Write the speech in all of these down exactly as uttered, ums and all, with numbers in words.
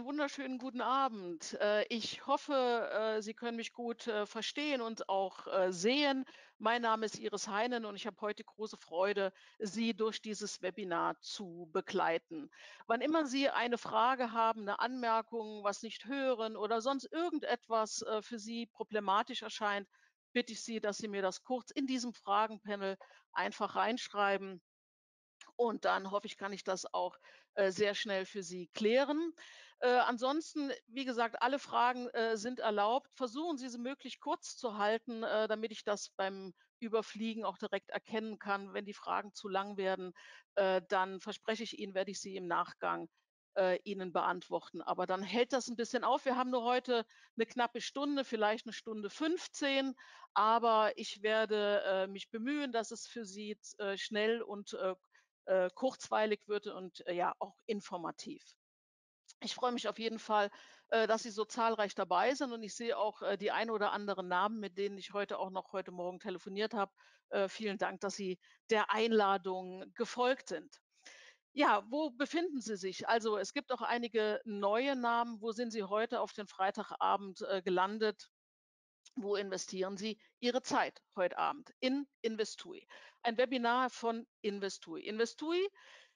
wunderschönen guten Abend. Äh, ich hoffe, äh, Sie können mich gut, äh, verstehen und auch, äh, sehen. Mein Name ist Iris Heinen und ich habe heute große Freude, Sie durch dieses Webinar zu begleiten. Wann immer Sie eine Frage haben, eine Anmerkung, was nicht hören oder sonst irgendetwas, äh, für Sie problematisch erscheint, bitte ich Sie, dass Sie mir das kurz in diesem Fragenpanel einfach reinschreiben. Und dann hoffe ich, kann ich das auch, äh, sehr schnell für Sie klären. Äh, ansonsten, wie gesagt, alle Fragen, äh, sind erlaubt. Versuchen Sie, sie möglichst kurz zu halten, äh, damit ich das beim Überfliegen auch direkt erkennen kann. Wenn die Fragen zu lang werden, äh, dann verspreche ich Ihnen, werde ich sie im Nachgang, äh, Ihnen beantworten. Aber dann hält das ein bisschen auf. Wir haben nur heute eine knappe Stunde, vielleicht eine Stunde fünfzehn, aber ich werde, äh, mich bemühen, dass es für Sie z äh, schnell und, äh, äh, kurzweilig wird und, äh, ja, auch informativ. Ich freue mich auf jeden Fall, äh, dass Sie so zahlreich dabei sind und ich sehe auch, äh, die ein oder anderen Namen, mit denen ich heute auch noch heute Morgen telefoniert habe. Äh, vielen Dank, dass Sie der Einladung gefolgt sind. Ja, wo befinden Sie sich? Also, es gibt auch einige neue Namen. Wo sind Sie heute auf den Freitagabend, äh, gelandet? Wo investieren Sie Ihre Zeit heute Abend? In Investui. Ein Webinar von Investui. Investui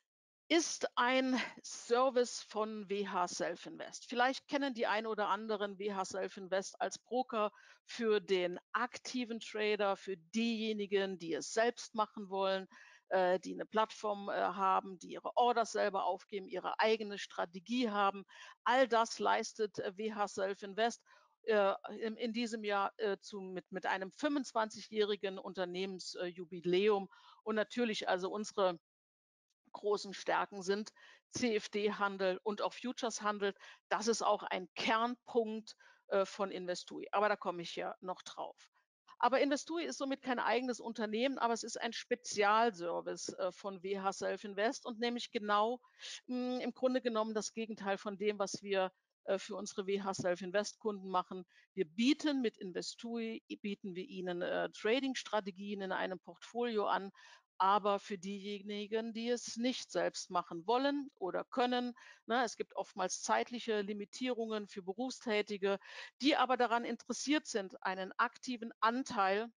ist ein Service von W H Self Invest. Vielleicht kennen die ein oder anderen W H Self Invest als Broker für den aktiven Trader, für diejenigen, die es selbst machen wollen, äh, die eine Plattform äh, haben, die ihre Orders selber aufgeben, ihre eigene Strategie haben. All das leistet äh, W H Self Invest. Äh, in, in diesem Jahr äh, zu, mit, mit einem fünfundzwanzigjährigen Unternehmensjubiläum und natürlich also unsere großen Stärken sind C F D-Handel und auch Futures-Handel. Das ist auch ein Kernpunkt äh, von Investui. Aber da komme ich ja noch drauf. Aber Investui ist somit kein eigenes Unternehmen, aber es ist ein Spezialservice äh, von W H Self Invest und nämlich genau mh, im Grunde genommen das Gegenteil von dem, was wir äh, für unsere W H Self Invest Kunden machen. Wir bieten mit Investui, bieten wir ihnen äh, Trading-Strategien in einem Portfolio an, aber für diejenigen, die es nicht selbst machen wollen oder können, ne, es gibt oftmals zeitliche Limitierungen für Berufstätige, die aber daran interessiert sind, einen aktiven Anteil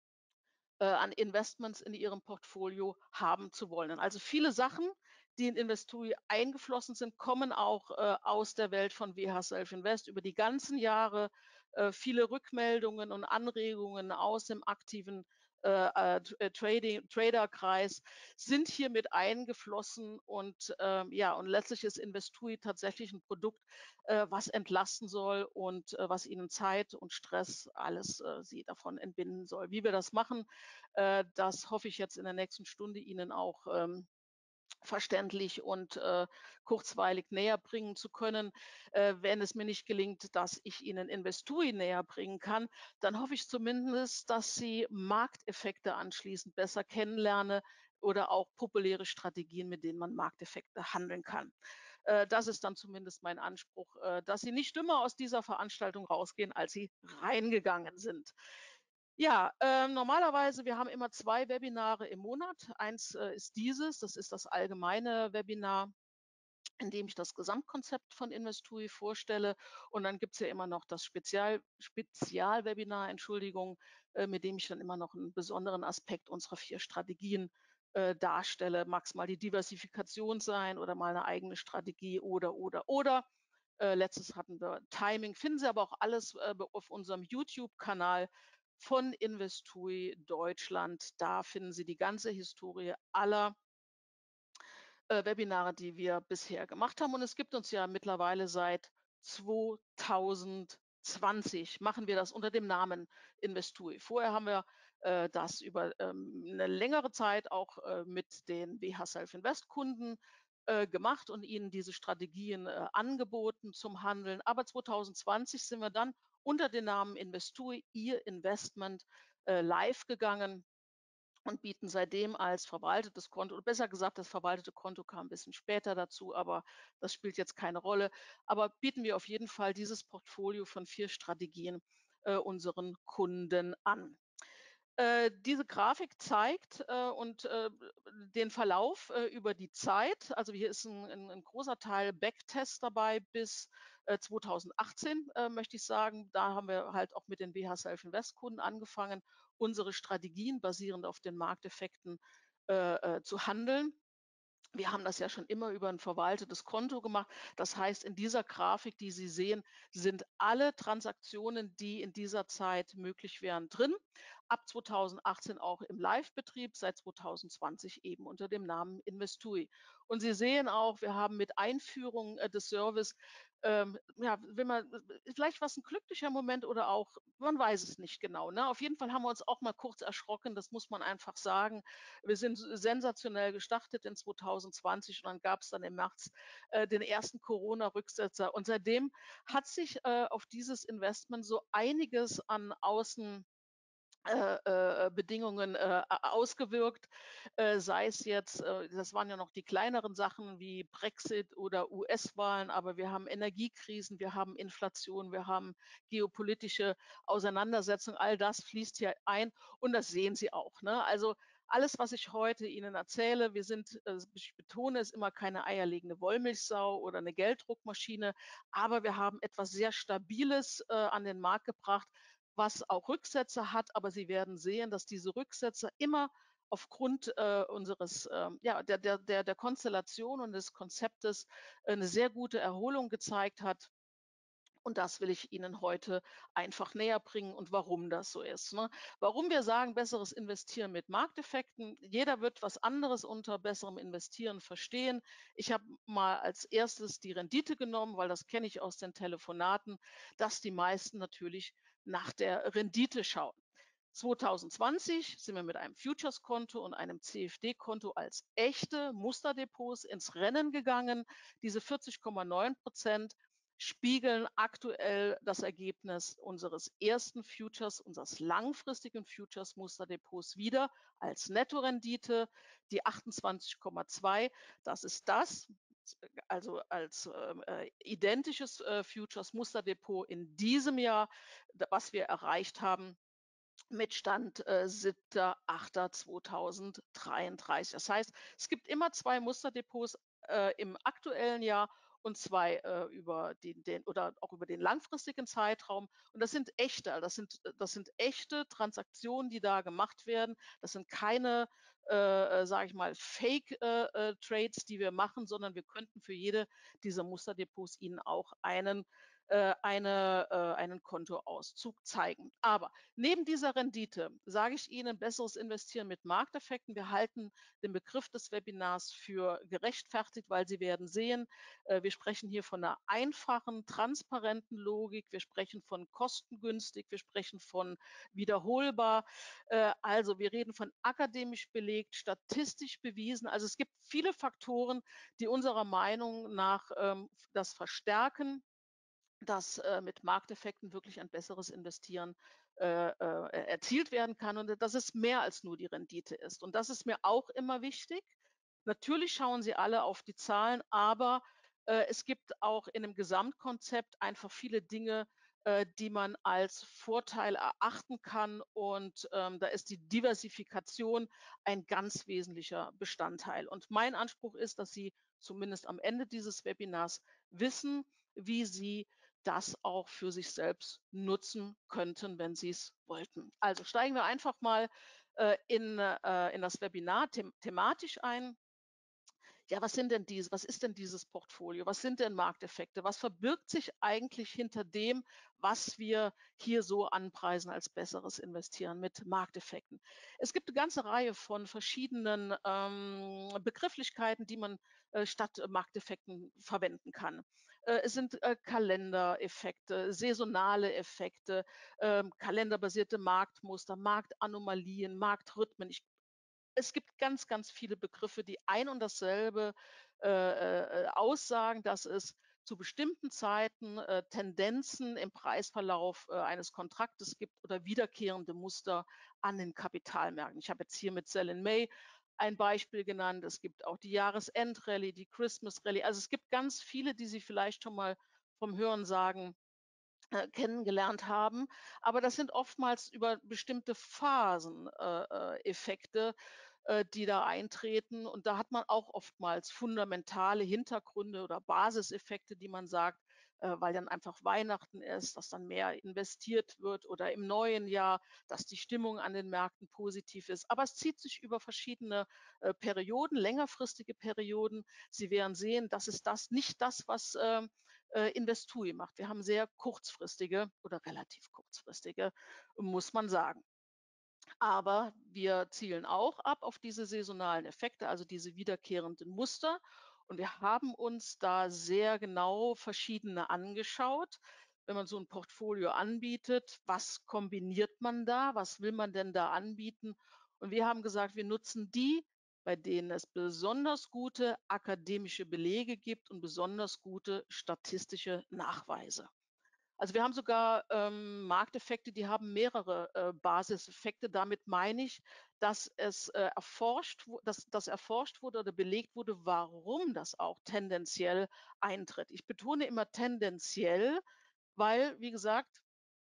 äh, an Investments in ihrem Portfolio haben zu wollen. Also viele Sachen, die in Investui eingeflossen sind, kommen auch äh, aus der Welt von W H Self Invest über die ganzen Jahre. Äh, viele Rückmeldungen und Anregungen aus dem aktiven äh, äh, T- äh, Trading, Traderkreis sind hier mit eingeflossen und ähm, ja, und letztlich ist Investui tatsächlich ein Produkt, äh, was entlasten soll und äh, was ihnen Zeit und Stress alles äh, sie davon entbinden soll. Wie wir das machen, äh, das hoffe ich jetzt in der nächsten Stunde Ihnen auch ähm, verständlich und äh, kurzweilig näher bringen zu können. Äh, wenn es mir nicht gelingt, dass ich Ihnen Investui näher bringen kann, dann hoffe ich zumindest, dass Sie Markteffekte anschließend besser kennenlernen oder auch populäre Strategien, mit denen man Markteffekte handeln kann. Äh, das ist dann zumindest mein Anspruch, äh, dass Sie nicht dümmer aus dieser Veranstaltung rausgehen, als Sie reingegangen sind. Ja, ähm, normalerweise, wir haben immer zwei Webinare im Monat. Eins, äh, ist dieses, das ist das allgemeine Webinar, in dem ich das Gesamtkonzept von Investui vorstelle. Und dann gibt's ja immer noch das Spezial Spezialwebinar, Entschuldigung, äh, mit dem ich dann immer noch einen besonderen Aspekt unserer vier Strategien, äh, darstelle. Mag's mal die Diversifikation sein oder mal eine eigene Strategie oder, oder, oder. Äh, letztes hatten wir Timing. Finden Sie aber auch alles, äh, auf unserem YouTube-Kanal von Investui Deutschland. Da finden Sie die ganze Historie aller äh, Webinare, die wir bisher gemacht haben. Und es gibt uns ja mittlerweile seit zweitausendzwanzig machen wir das unter dem Namen Investui. Vorher haben wir äh, das über ähm, eine längere Zeit auch äh, mit den W H Self Invest Kunden äh, gemacht und ihnen diese Strategien äh, angeboten zum Handeln. Aber zweitausendzwanzig sind wir dann unter dem Namen Investui, Ihr Investment, äh, live gegangen und bieten seitdem als verwaltetes Konto oder besser gesagt, das verwaltete Konto kam ein bisschen später dazu, aber das spielt jetzt keine Rolle. Aber bieten wir auf jeden Fall dieses Portfolio von vier Strategien, äh, unseren Kunden an. Äh, diese Grafik zeigt, äh, und, äh, den Verlauf, äh, über die Zeit. Also, hier ist ein 'n 'n großer Teil Backtest dabei bis, äh, zweitausendachtzehn, äh, möchte ich sagen. Da haben wir halt auch mit den B H Self Invest Kunden angefangen, unsere Strategien basierend auf den Markteffekten, äh, äh, zu handeln. Wir haben das ja schon immer über ein verwaltetes Konto gemacht. Das heißt, in dieser Grafik, die Sie sehen, sind alle Transaktionen, die in dieser Zeit möglich wären, drin. Ab zweitausendachtzehn auch im Live-Betrieb, seit zweitausendzwanzig eben unter dem Namen Investui. Und Sie sehen auch, wir haben mit Einführung, äh, des Service, ähm, ja, wenn man vielleicht war's 'n glücklicher Moment oder auch man weiß es nicht genau, ne? Auf jeden Fall haben wir uns auch mal kurz erschrocken, das muss man einfach sagen. Wir sind sensationell gestartet in zweitausendzwanzig und dann gab es dann im März, äh, den ersten Corona-Rücksetzer. Und seitdem hat sich, äh, auf dieses Investment so einiges an Außen äh, äh, Bedingungen, äh, a ausgewirkt, äh, sei es jetzt äh, das waren ja noch die kleineren Sachen wie Brexit oder U S-Wahlen, aber wir haben Energiekrisen, wir haben Inflation, wir haben geopolitische Auseinandersetzungen. All das fließt hier ein und das sehen Sie auch, ne? Also, alles, was ich heute Ihnen erzähle, wir sind, äh ich betone es immer, keine eierlegende Wollmilchsau oder eine Gelddruckmaschine, aber wir haben etwas sehr Stabiles, äh, an den Markt gebracht, was auch Rücksetzer hat, aber Sie werden sehen, dass diese Rücksetzer immer aufgrund, äh, unseres, ähm, ja, der der der der Konstellation und des Konzeptes äh, 'ne sehr gute Erholung gezeigt hat. Und das will ich Ihnen heute einfach näher bringen und warum das so ist, ne? Warum wir sagen, besseres Investieren mit Markteffekten. Jeder wird was anderes unter besserem Investieren verstehen. Ich habe mal als erstes die Rendite genommen, weil das kenne ich aus den Telefonaten, dass die meisten natürlich nach der Rendite schauen. zweitausendzwanzig sind wir mit einem Futures-Konto und einem C F D-Konto als echte Musterdepots ins Rennen gegangen. Diese vierzig Komma neun Prozent spiegeln aktuell das Ergebnis unseres ersten Futures, unseres langfristigen Futures-Musterdepots wider als Nettorendite. Die achtundzwanzig Komma zwei, das ist das, also als ähm, äh, identisches äh, Futures-Musterdepot in diesem Jahr, da- was wir erreicht haben mit Stand, äh, siebter achter zweitausenddreiunddreißig. Das heißt, es gibt immer zwei Musterdepots, äh, im aktuellen Jahr und zwei äh, über den den oder auch über den langfristigen Zeitraum. Und das sind echte, also das sind äh, das sind echte Transaktionen, die da gemacht werden. Das sind keine, äh, äh, sage ich mal, Fake, äh, äh, Trades, die wir machen, sondern wir könnten für jede dieser Musterdepots Ihnen auch einen äh, eine äh, einen Kontoauszug zeigen. Aber neben dieser Rendite sage ich Ihnen, besseres Investieren mit Markteffekten. Wir halten den Begriff des Webinars für gerechtfertigt, weil Sie werden sehen, äh, wir sprechen hier von einer einfachen, transparenten Logik. Wir sprechen von kostengünstig. Wir sprechen von wiederholbar. Äh, also wir reden von akademisch belegt, statistisch bewiesen. Also es gibt viele Faktoren, die unserer Meinung nach ähm, das verstärken, dass, äh, mit Markteffekten wirklich ein besseres Investieren, äh, äh, erzielt werden kann und dass es mehr als nur die Rendite ist. Und das ist mir auch immer wichtig. Natürlich schauen sie alle auf die Zahlen, aber, äh, es gibt auch in 'nem Gesamtkonzept einfach viele Dinge, äh, die man als Vorteil erachten kann und, ähm, da ist die Diversifikation ein ganz wesentlicher Bestandteil. Und mein Anspruch ist, dass Sie zumindest am Ende dieses Webinars wissen, wie Sie das auch für sich selbst nutzen könnten, wenn Sie es wollten. Also steigen wir einfach mal äh, in, äh, in das Webinar them thematisch ein. Ja, was sind denn diese was ist denn dieses Portfolio? Was sind denn Markteffekte? Was verbirgt sich eigentlich hinter dem, was wir hier so anpreisen als besseres Investieren mit Markteffekten? Es gibt eine ganze Reihe von verschiedenen, ähm, Begrifflichkeiten, die man, äh, statt äh, Markteffekten verwenden kann. Äh, es sind, äh, Kalendereffekte, saisonale Effekte, ähm, kalenderbasierte Marktmuster, Marktanomalien, Marktrhythmen. Ich Es gibt ganz, ganz viele Begriffe, die ein und dasselbe, äh, äh, äh, aussagen, dass es zu bestimmten Zeiten, äh, Tendenzen im Preisverlauf, äh, eines Kontraktes gibt oder wiederkehrende Muster an den Kapitalmärkten. Ich habe jetzt hier mit Sell in May ein Beispiel genannt. Es gibt auch die Jahresendrallye, die Christmas Rallye. Also, es gibt ganz viele, die Sie vielleicht schon mal vom Hörensagen äh, kennengelernt haben. Aber das sind oftmals über bestimmte Phasen äh, äh, Effekte, äh, die da eintreten. Und da hat man auch oftmals fundamentale Hintergründe oder Basiseffekte, die man sagt, äh, weil dann einfach Weihnachten ist, dass dann mehr investiert wird oder im neuen Jahr, dass die Stimmung an den Märkten positiv ist. Aber es zieht sich über verschiedene äh, Perioden, längerfristige Perioden. Sie werden sehen, das ist das nicht das, was ähm, äh, Investui macht. Wir haben sehr kurzfristige oder relativ kurzfristige, muss man sagen. Aber wir zielen auch ab auf diese saisonalen Effekte, also diese wiederkehrenden Muster. Und wir haben uns da sehr genau verschiedene angeschaut. Wenn man so ein Portfolio anbietet, was kombiniert man da? Was will man denn da anbieten? Und wir haben gesagt, wir nutzen die, bei denen es besonders gute akademische Belege gibt und besonders gute statistische Nachweise. Also, wir haben sogar, ähm, Markteffekte, die haben mehrere, äh, Basiseffekte. Damit meine ich, dass es, äh, erforscht wu dass dass erforscht wurde oder belegt wurde, warum das auch tendenziell eintritt. Ich betone immer tendenziell, weil, wie gesagt,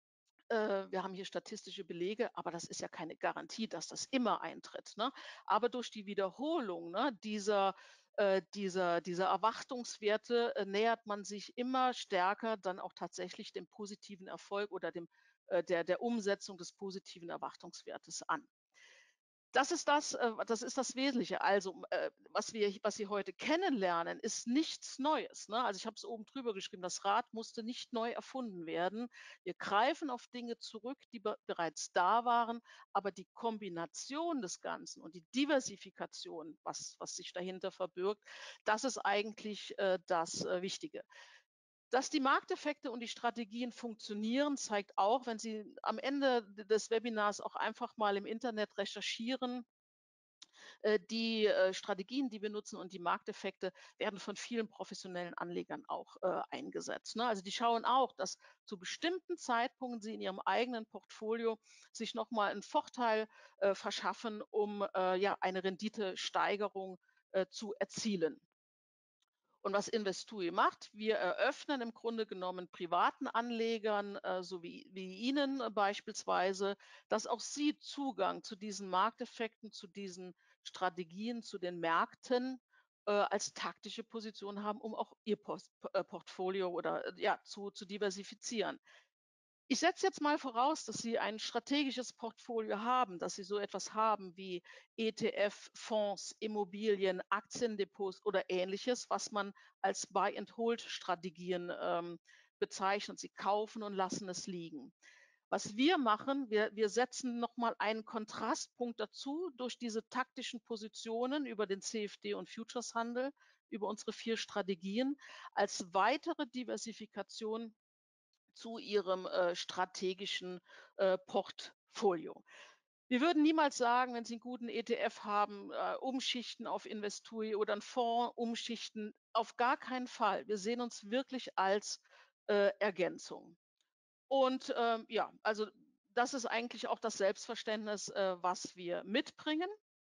äh, wir haben hier statistische Belege, aber das ist ja keine Garantie, dass das immer eintritt, ne? Aber durch die Wiederholung, ne, dieser äh, dieser dieser Erwartungswerte, äh, nähert man sich immer stärker dann auch tatsächlich dem positiven Erfolg oder dem äh, der der Umsetzung des positiven Erwartungswertes an. Das ist das äh, das ist das Wesentliche. Also, äh, was wir was Sie heute kennenlernen, ist nichts Neues, ne? Also, ich habe es oben drüber geschrieben, das Rad musste nicht neu erfunden werden. Wir greifen auf Dinge zurück, die be bereits da waren, aber die Kombination des Ganzen und die Diversifikation, was was sich dahinter verbirgt, das ist eigentlich, äh, das, äh, Wichtige. Dass die Markteffekte und die Strategien funktionieren, zeigt auch, wenn Sie am Ende d des Webinars auch einfach mal im Internet recherchieren, äh, die, äh, Strategien, die wir nutzen und die Markteffekte werden von vielen professionellen Anlegern auch, äh, eingesetzt, ne? Also, die schauen auch, dass zu bestimmten Zeitpunkten sie in ihrem eigenen Portfolio sich noch mal 'n Vorteil, äh, verschaffen, um, äh, ja, eine Renditesteigerung, äh, zu erzielen. Und was Investui macht, wir eröffnen im Grunde genommen privaten Anlegern, äh, so wie wie Ihnen äh, beispielsweise, dass auch Sie Zugang zu diesen Markteffekten, zu diesen Strategien, zu den Märkten, äh, als taktische Position haben, um auch Ihr Pos äh, Portfolio oder, äh, ja, zu zu diversifizieren. Ich setze jetzt mal voraus, dass Sie ein strategisches Portfolio haben, dass Sie so etwas haben wie E T F, Fonds, Immobilien, Aktiendepots oder Ähnliches, was man als Buy-and-Hold-Strategien ähm, bezeichnet. Sie kaufen und lassen es liegen. Was wir machen, wir, wir setzen nochmal einen Kontrastpunkt dazu durch diese taktischen Positionen über den C F D und Futureshandel, über unsere vier Strategien als weitere Diversifikation zu ihrem, äh, strategischen, äh, Portfolio. Wir würden niemals sagen, wenn Sie einen guten E T F haben, äh, umschichten auf Investui oder 'n Fonds umschichten, auf gar keinen Fall. Wir sehen uns wirklich als, äh, Ergänzung. Und, ähm, ja, also, das ist eigentlich auch das Selbstverständnis, äh, was wir mitbringen.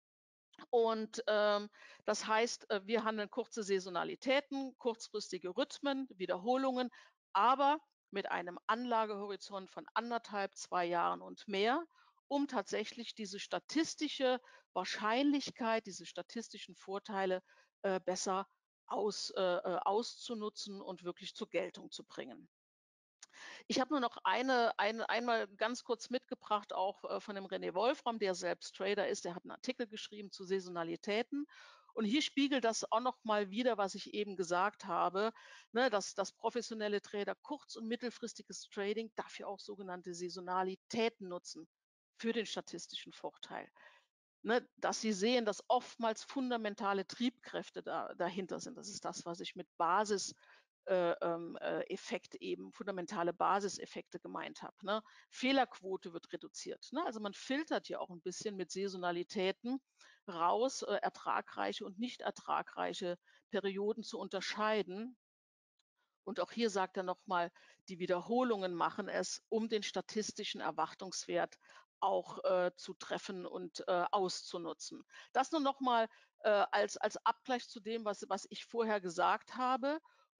Und, ähm, das heißt, äh, wir handeln kurze Saisonalitäten, kurzfristige Rhythmen, Wiederholungen, aber mit einem Anlagehorizont von anderthalb, zwei Jahren und mehr, um tatsächlich diese statistische Wahrscheinlichkeit, diese statistischen Vorteile, äh, besser aus äh, äh, auszunutzen und wirklich zur Geltung zu bringen. Ich habe nur noch eine eine einmal ganz kurz mitgebracht, auch, äh, von dem René Wolfram, der selbst Trader ist. Der hat einen Artikel geschrieben zu Saisonalitäten. Und hier spiegelt das auch noch mal wider, was ich eben gesagt habe, ne, dass dass professionelle Trader kurz und mittelfristiges Trading dafür auch sogenannte Saisonalitäten nutzen für den statistischen Vorteil. Ne, dass sie sehen, dass oftmals fundamentale Triebkräfte da dahinter sind. Das ist das, was ich mit Basis äh, ähm, äh, Effekt eben, fundamentale Basiseffekte gemeint habe, ne? Fehlerquote wird reduziert, ne? Also, man filtert ja auch ein bisschen mit Saisonalitäten raus, äh, ertragreiche und nicht ertragreiche Perioden zu unterscheiden. Und auch hier sagt er nochmal, die Wiederholungen machen es, um den statistischen Erwartungswert auch äh, zu treffen und äh, auszunutzen. Das nur nochmal äh, als, als Abgleich zu dem, was, was ich vorher gesagt habe.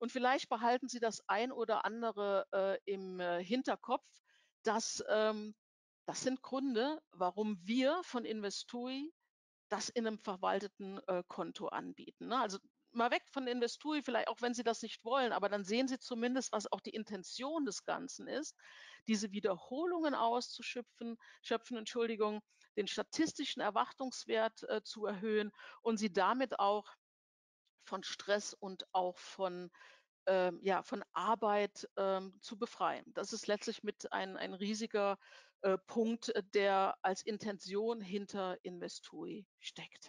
Und vielleicht behalten Sie das ein oder andere, äh, im, äh, Hinterkopf, dass, ähm das sind Gründe, warum wir von Investui das in 'nem verwalteten, äh, Konto anbieten, ne? Also, mal weg von Investui, vielleicht auch wenn Sie das nicht wollen, aber dann sehen Sie zumindest, was auch die Intention des Ganzen ist, diese Wiederholungen auszuschöpfen schöpfen, Entschuldigung, den statistischen Erwartungswert, äh, zu erhöhen und Sie damit auch von Stress und auch von, ähm, ja, von Arbeit, ähm, zu befreien. Das ist letztlich mit ein ein riesiger, äh, Punkt, äh, der als Intention hinter Investui steckt.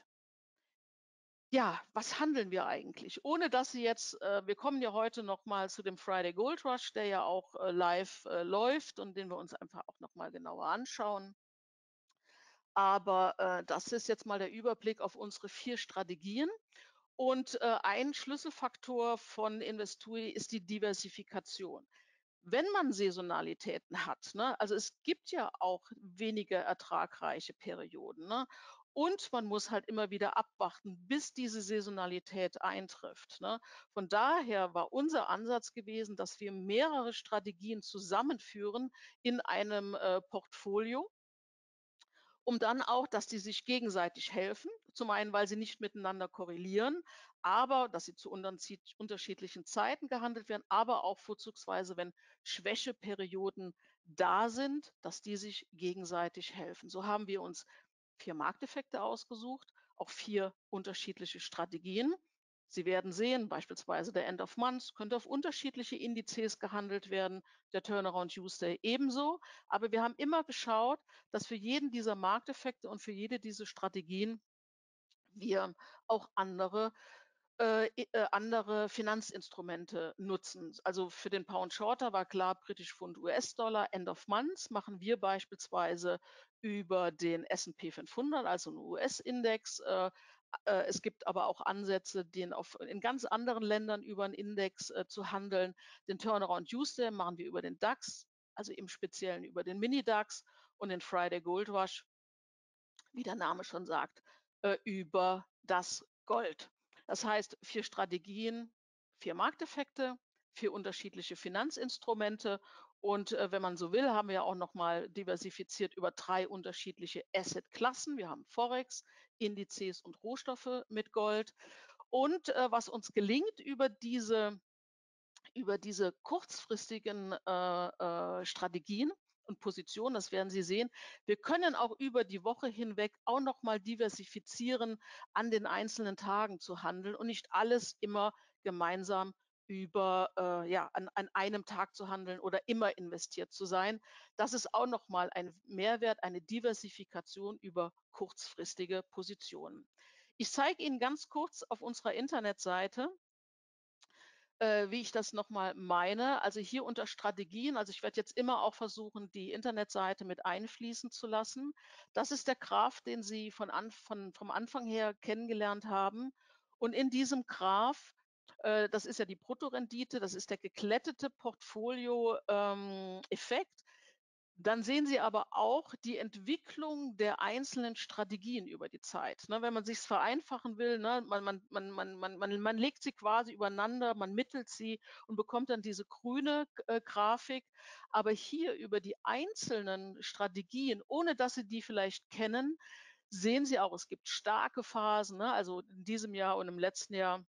Ja, was handeln wir eigentlich? Ohne dass Sie jetzt äh, wir kommen ja heute noch mal zu dem Friday Gold Rush, der ja auch, äh, live, äh, läuft und den wir uns einfach auch noch mal genauer anschauen. Aber, äh, das ist jetzt mal der Überblick auf unsere vier Strategien. Und, äh, ein Schlüsselfaktor von Investui ist die Diversifikation. Wenn man Saisonalitäten hat, ne, also es gibt ja auch weniger ertragreiche Perioden, ne? Und man muss halt immer wieder abwarten, bis diese Saisonalität eintrifft, ne? Von daher war unser Ansatz gewesen, dass wir mehrere Strategien zusammenführen in einem, äh, Portfolio um dann auch, dass die sich gegenseitig helfen. Zum einen, weil sie nicht miteinander korrelieren, aber dass sie zu unterschied unterschiedlichen Zeiten gehandelt werden, aber auch vorzugsweise, wenn Schwächeperioden da sind, dass die sich gegenseitig helfen. So haben wir uns vier Markteffekte ausgesucht, auch vier unterschiedliche Strategien. Sie werden sehen, beispielsweise der End of Month könnte auf unterschiedliche Indizes gehandelt werden, der Turnaround Tuesday ebenso. Aber wir haben immer geschaut, dass für jeden dieser Markteffekte und für jede dieser Strategien wir auch andere äh, i äh, andere Finanzinstrumente nutzen. Also, für den Pound Shorter war klar, British Pfund, U S-Dollar, End of Month machen wir beispielsweise über den S und P fünfhundert, also 'n U S-Index. Äh, äh, es gibt aber auch Ansätze, den auf in ganz anderen Ländern über 'n Index, äh, zu handeln. Den Turnaround Tuesday machen wir über den DAX, also im Speziellen über den Mini-DAX und den Friday Gold Rush wie der Name schon sagt, äh, über das Gold. Das heißt, vier Strategien, vier Markteffekte, vier unterschiedliche Finanzinstrumente und, äh, wenn man so will, haben wir ja auch noch mal diversifiziert über drei unterschiedliche Assetklassen. Wir haben Forex, Indizes und Rohstoffe mit Gold. Und, äh, was uns gelingt über diese über diese kurzfristigen, äh, äh, Strategien und Positionen, das werden Sie sehen. Wir können auch über die Woche hinweg auch noch mal diversifizieren, an den einzelnen Tagen zu handeln und nicht alles immer gemeinsam über äh, ja, an an einem Tag zu handeln oder immer investiert zu sein. Das ist auch noch mal ein Mehrwert, eine Diversifikation über kurzfristige Positionen. Ich zeige Ihnen ganz kurz auf unserer Internetseite äh, wie ich das noch mal meine. Also, hier unter Strategien also, ich werde jetzt immer auch versuchen, die Internetseite mit einfließen zu lassen. Das ist der Graph, den Sie von Anf von vom Anfang her kennengelernt haben. Und in diesem Graph äh, das ist ja die Bruttorendite, das ist der geglättete Portfolio ähm, Effekt. Dann sehen Sie aber auch die Entwicklung der einzelnen Strategien über die Zeit, ne? Wenn man sich's vereinfachen will, ne, man man man man man man man legt sie quasi übereinander, man mittelt sie und bekommt dann diese grüne g äh, Grafik. Aber hier über die einzelnen Strategien, ohne dass Sie die vielleicht kennen, sehen Sie auch, es gibt starke Phasen, ne? Also, in diesem Jahr und im letzten Jahr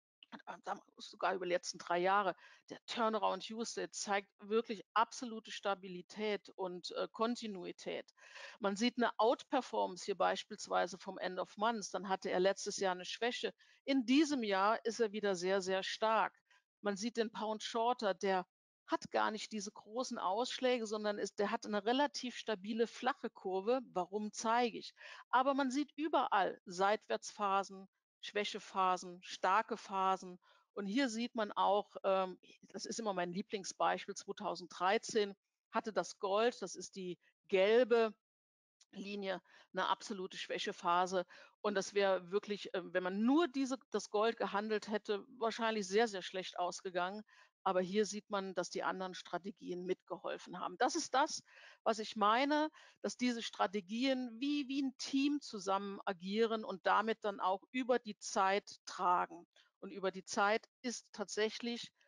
sogar über die letzten drei Jahre. Der Turnaround Tuesday zeigt wirklich absolute Stabilität und, äh, Kontinuität. Man sieht 'ne Outperformance hier beispielsweise vom End of Month, dann hatte er letztes Jahr 'ne Schwäche. In diesem Jahr ist er wieder sehr, sehr stark. Man sieht den Pound Shorter, der hat gar nicht diese großen Ausschläge, sondern ist der hat 'ne relativ stabile flache Kurve. Warum, zeige ich. Aber man sieht überall Seitwärtsphasen, Schwächephasen, starke Phasen. Und hier sieht man auch, ähm, das ist immer mein Lieblingsbeispiel, zweitausenddreizehn hatte das Gold, das ist die gelbe Linie, 'ne absolute Schwächephase. Und das wäre wirklich, ähm, wenn man nur diese das Gold gehandelt hätte, wahrscheinlich sehr, sehr schlecht ausgegangen. Aber hier sieht man, dass die anderen Strategien mitgeholfen haben. Das ist das, was ich meine, dass diese Strategien wie wie 'n Team zusammen agieren und damit dann auch über die Zeit tragen. Und über die Zeit ist tatsächlich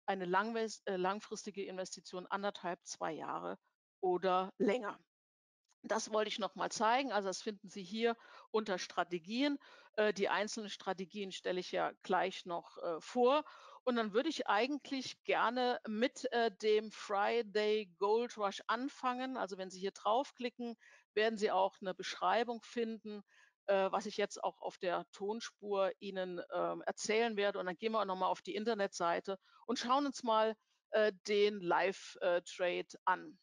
eine langwes äh, langfristige Investition, anderthalb, zwei Jahre oder länger. Das wollte ich noch mal zeigen. Also, das finden Sie hier unter Strategien. Äh, die einzelnen Strategien stelle ich ja gleich noch, äh, vor. Und dann würde ich eigentlich gerne mit, äh, dem Friday Gold Rush anfangen. Also, wenn Sie hier draufklicken, werden Sie auch eine Beschreibung finden, äh, was ich jetzt auch auf der Tonspur Ihnen, ähm, erzählen werde. Und dann gehen wir auch noch mal auf die Internetseite und schauen uns mal, äh, den Live, äh, Trade an.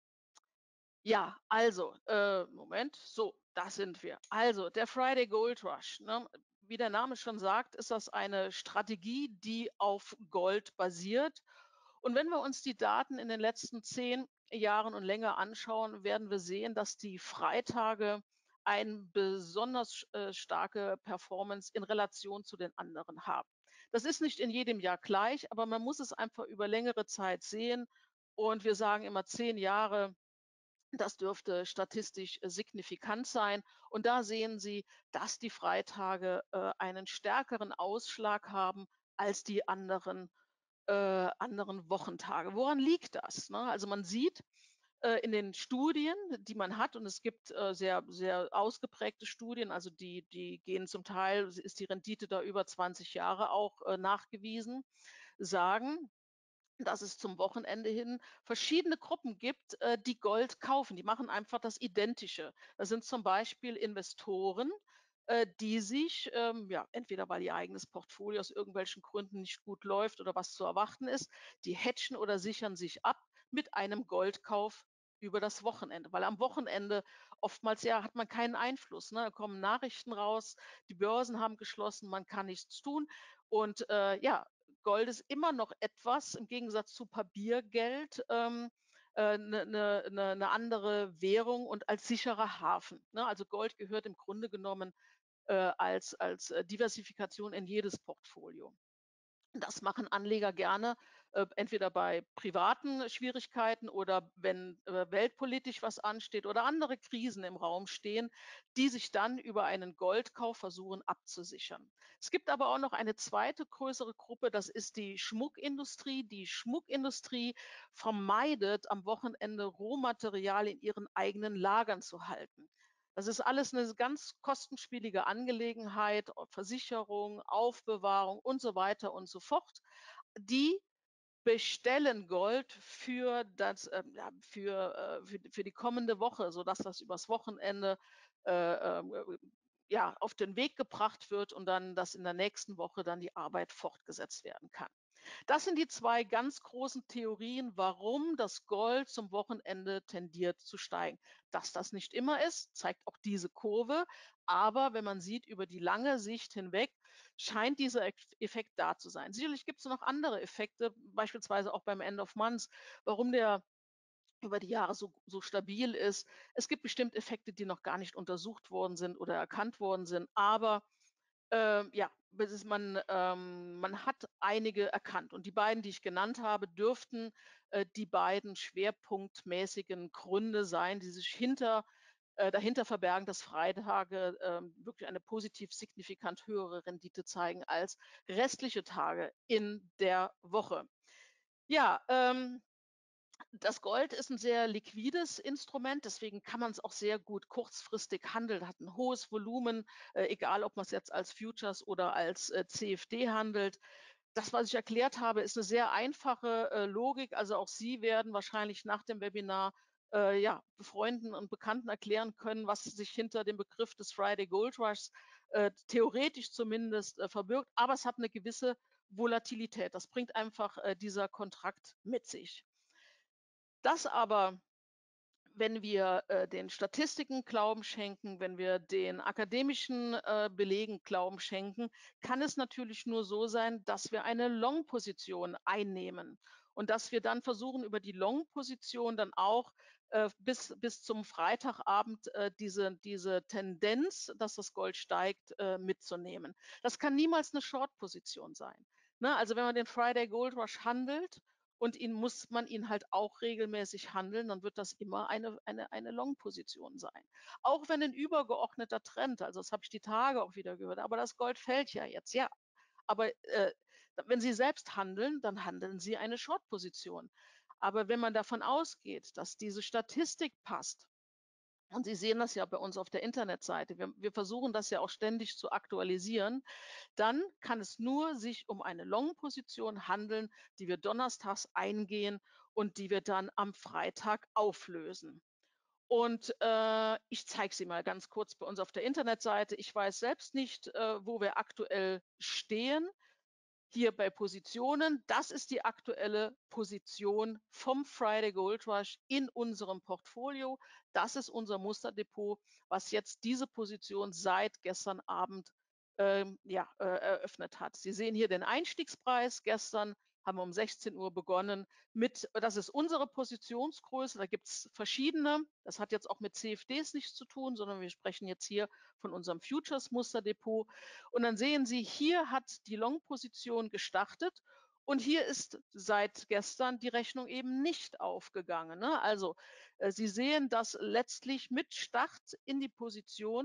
Ja, also, äh, Moment, so, da sind wir. Also, der Friday Gold Rush, ne? Wie der Name schon sagt, ist das eine Strategie, die auf Gold basiert. Und wenn wir uns die Daten in den letzten zehn Jahren und länger anschauen, werden wir sehen, dass die Freitage ein besonders äh, starke Performance in Relation zu den anderen haben. Das ist nicht in jedem Jahr gleich, aber man muss es einfach über längere Zeit sehen. Und wir sagen immer zehn Jahre, das dürfte statistisch äh, signifikant sein. Und da sehen Sie, dass die Freitage äh, einen stärkeren Ausschlag haben als die anderen, äh, anderen Wochentage. Woran liegt das? Ne? Also man sieht äh, in den Studien, die man hat, und es gibt äh, sehr, sehr ausgeprägte Studien, also die, die gehen zum Teil, ist die Rendite da über zwanzig Jahre auch äh, nachgewiesen, sagen, dass es zum Wochenende hin verschiedene Gruppen gibt, äh, die Gold kaufen. Die machen einfach das Identische. Das sind zum Beispiel Investoren, äh, die sich, ähm, ja, entweder weil ihr eigenes Portfolio aus irgendwelchen Gründen nicht gut läuft oder was zu erwarten ist, die hedgen oder sichern sich ab mit einem Goldkauf über das Wochenende. Weil am Wochenende oftmals ja hat man keinen Einfluss. Ne? Da kommen Nachrichten raus, die Börsen haben geschlossen, man kann nichts tun. Und äh, ja, Gold ist immer noch etwas im Gegensatz zu Papiergeld, ähm, äh, 'ne 'ne 'ne 'ne andere Währung und als sicherer Hafen, ne? Also, Gold gehört im Grunde genommen, äh, als als, äh, Diversifikation in jedes Portfolio. Das machen Anleger gerne, äh, entweder bei privaten Schwierigkeiten oder wenn äh, weltpolitisch was ansteht oder andere Krisen im Raum stehen, die sich dann über einen Goldkauf versuchen abzusichern. Es gibt aber auch noch eine zweite größere Gruppe, das ist die Schmuckindustrie. Die Schmuckindustrie vermeidet am Wochenende Rohmaterial in ihren eigenen Lagern zu halten. Das ist alles eine ganz kostenspielige Angelegenheit, o Versicherung, Aufbewahrung und so weiter und so fort. Die bestellen Gold für das, ähm, ja, für, äh, für für die kommende Woche, sodass das übers Wochenende, äh, ähm, äh, ja, auf den Weg gebracht wird und dann dass in der nächsten Woche dann die Arbeit fortgesetzt werden kann. Das sind die zwei ganz großen Theorien, warum das Gold zum Wochenende tendiert zu steigen. Dass das nicht immer ist, zeigt auch diese Kurve. Aber wenn man sieht, über die lange Sicht hinweg scheint dieser Ef Effekt da zu sein. Sicherlich gibt es noch andere Effekte, beispielsweise auch beim End of Month, warum der über die Jahre so so stabil ist. Es gibt bestimmt Effekte, die noch gar nicht untersucht worden sind oder erkannt worden sind, aber ähm, ja, das ist man ähm, man hat einige erkannt und die beiden, die ich genannt habe, dürften, äh, die beiden schwerpunktmäßigen Gründe sein, die sich hinter äh, dahinter verbergen, dass Freitage, ähm, wirklich eine positiv signifikant höhere Rendite zeigen als restliche Tage in der Woche. Ja, ähm das Gold ist ein sehr liquides Instrument, deswegen kann man es auch sehr gut kurzfristig handeln, hat ein hohes Volumen, äh, egal ob man es jetzt als Futures oder als, äh, C F D handelt. Das, was ich erklärt habe, ist eine sehr einfache, äh, Logik. Also, auch Sie werden wahrscheinlich nach dem Webinar, äh, ja, Freunden und Bekannten erklären können, was sich hinter dem Begriff des Friday Gold Rushs, äh, theoretisch zumindest, äh, verbirgt. Aber es hat eine gewisse Volatilität. Das bringt einfach, äh, dieser Kontrakt mit sich. Das aber, wenn wir, äh, den Statistiken Glauben schenken, wenn wir den akademischen, äh, Belegen Glauben schenken, kann es natürlich nur so sein, dass wir eine Long-Position einnehmen und dass wir dann versuchen, über die Long-Position dann auch, äh, bis bis zum Freitagabend, äh, diese diese Tendenz, dass das Gold steigt, äh, mitzunehmen. Das kann niemals eine Short-Position sein, ne? Also, wenn man den Friday Gold Rush handelt und ihn muss man ihn halt auch regelmäßig handeln, dann wird das immer eine eine eine Long-Position sein. Auch wenn ein übergeordneter Trend, also das habe ich die Tage auch wieder gehört, aber das Gold fällt ja jetzt. Ja, aber, äh, Wenn Sie selbst handeln, dann handeln Sie eine Short-Position. Aber wenn man davon ausgeht, dass diese Statistik passt, und Sie sehen das ja bei uns auf der Internetseite, wir wir versuchen das ja auch ständig zu aktualisieren, dann kann es nur sich um eine Long-Position handeln, die wir donnerstags eingehen und die wir dann am Freitag auflösen. Und, äh, ich zeige sie mal ganz kurz bei uns auf der Internetseite. Ich weiß selbst nicht, äh, wo wir aktuell stehen. Hier bei Positionen, das ist die aktuelle Position vom Friday Gold Rush in unserem Portfolio. Das ist unser Musterdepot, was jetzt diese Position seit gestern Abend, ähm, ja, äh, eröffnet hat. Sie sehen hier den Einstiegspreis. Gestern haben wir um sechzehn Uhr begonnen mit, das ist unsere Positionsgröße, da gibt's verschiedene. Das hat jetzt auch mit C F Ds nichts zu tun, sondern wir sprechen jetzt hier von unserem Futures-Musterdepot. Und dann sehen Sie, hier hat die Long-Position gestartet und hier ist seit gestern die Rechnung eben nicht aufgegangen, ne? Also, äh, Sie sehen, dass letztlich mit Start in die Position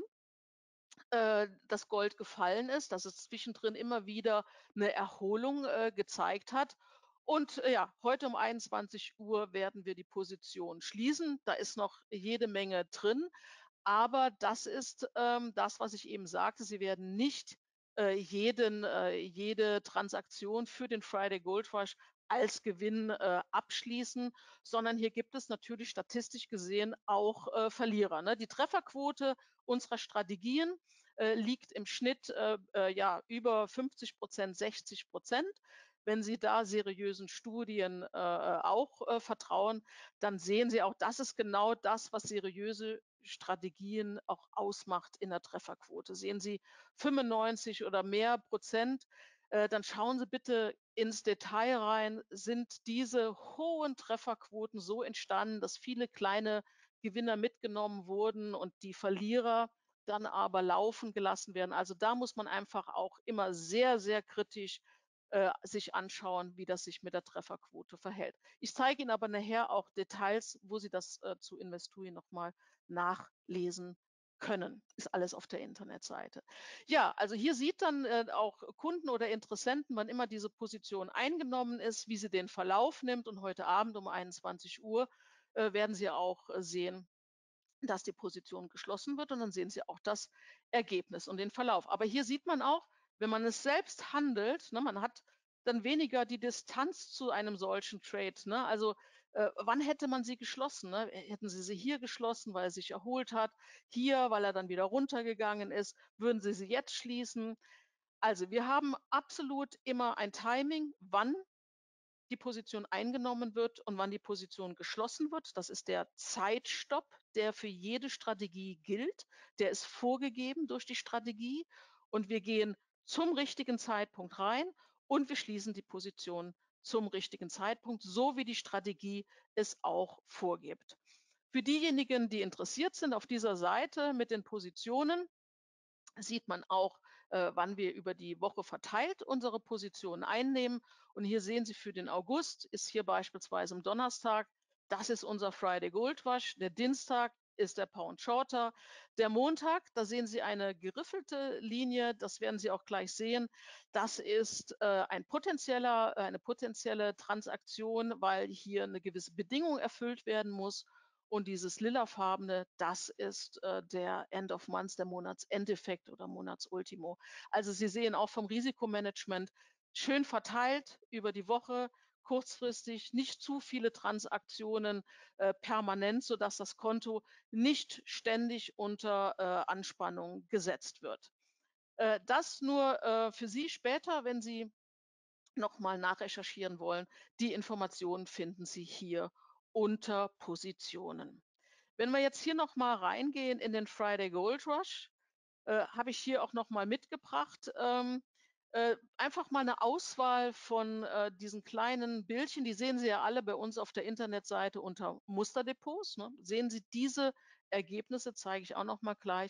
äh, das Gold gefallen ist, dass es zwischendrin immer wieder eine Erholung, äh, gezeigt hat. Und, äh, ja, heute um einundzwanzig Uhr werden wir die Position schließen. Da ist noch jede Menge drin. Aber das ist, ähm, das, was ich eben sagte. Sie werden nicht, äh, jeden äh, jede Transaktion für den Friday Gold Rush als Gewinn, äh, abschließen, sondern hier gibt es natürlich statistisch gesehen auch, äh, Verlierer, ne? Die Trefferquote unserer Strategien, äh, liegt im Schnitt, äh, äh, ja, über fünfzig, sechzig. Wenn Sie da seriösen Studien, äh, äh, auch, äh, vertrauen, dann sehen Sie auch, das ist genau das, was seriöse Strategien auch ausmacht in der Trefferquote. Sehen Sie fünfundneunzig oder mehr Prozent, äh, dann schauen Sie bitte ins Detail rein. Sind diese hohen Trefferquoten so entstanden, dass viele kleine Gewinner mitgenommen wurden und die Verlierer dann aber laufen gelassen werden? Also da muss man einfach auch immer sehr, sehr kritisch äh, sich anschauen, wie das sich mit der Trefferquote verhält. Ich zeige Ihnen aber nachher auch Details, wo Sie das äh, zu Investui nochmal nachlesen können. Ist alles auf der Internetseite. Ja, also hier sieht dann äh, auch Kunden oder Interessenten, wann immer diese Position eingenommen ist, wie sie den Verlauf nimmt. Und heute Abend um einundzwanzig Uhr äh, werden Sie auch äh, sehen, dass die Position geschlossen wird und dann sehen Sie auch das Ergebnis und den Verlauf. Aber hier sieht man auch, wenn man es selbst handelt, ne, man hat dann weniger die Distanz zu einem solchen Trade. Ne? Also äh, wann hätte man sie geschlossen? Ne? Hätten Sie sie hier geschlossen, weil er sich erholt hat, hier, weil er dann wieder runtergegangen ist, würden Sie sie jetzt schließen? Also wir haben absolut immer ein Timing, wann die Position eingenommen wird und wann die Position geschlossen wird. Das ist der Zeitstopp, der für jede Strategie gilt. Der ist vorgegeben durch die Strategie und wir gehen zum richtigen Zeitpunkt rein und wir schließen die Position zum richtigen Zeitpunkt, so wie die Strategie es auch vorgibt. Für diejenigen, die interessiert sind, auf dieser Seite mit den Positionen, sieht man auch, äh, wann wir über die Woche verteilt unsere Positionen einnehmen. Und hier sehen Sie für den August ist hier beispielsweise am Donnerstag, das ist unser Friday Gold Rush. Der Dienstag ist der Pound Shorter. Der Montag, da sehen Sie eine geriffelte Linie, das werden Sie auch gleich sehen. Das ist äh, ein potenzieller, äh, eine potenzielle Transaktion, weil hier eine gewisse Bedingung erfüllt werden muss. Und dieses lilafarbene, das ist äh, der End of Month, der Monatsendeffekt oder Monatsultimo. Also Sie sehen auch vom Risikomanagement schön verteilt über die Woche, kurzfristig, nicht zu viele Transaktionen äh, permanent, sodass das Konto nicht ständig unter äh, Anspannung gesetzt wird. Äh, das nur äh, für Sie später, wenn Sie nochmal nachrecherchieren wollen. Die Informationen finden Sie hier unter Positionen. Wenn wir jetzt hier noch mal reingehen in den Friday Gold Rush, äh, habe ich hier auch noch mal mitgebracht, ähm, äh, einfach mal eine Auswahl von, äh, diesen kleinen Bildchen. Die sehen Sie ja alle bei uns auf der Internetseite unter Musterdepots, ne? Sehen Sie diese Ergebnisse, zeige ich auch noch mal gleich.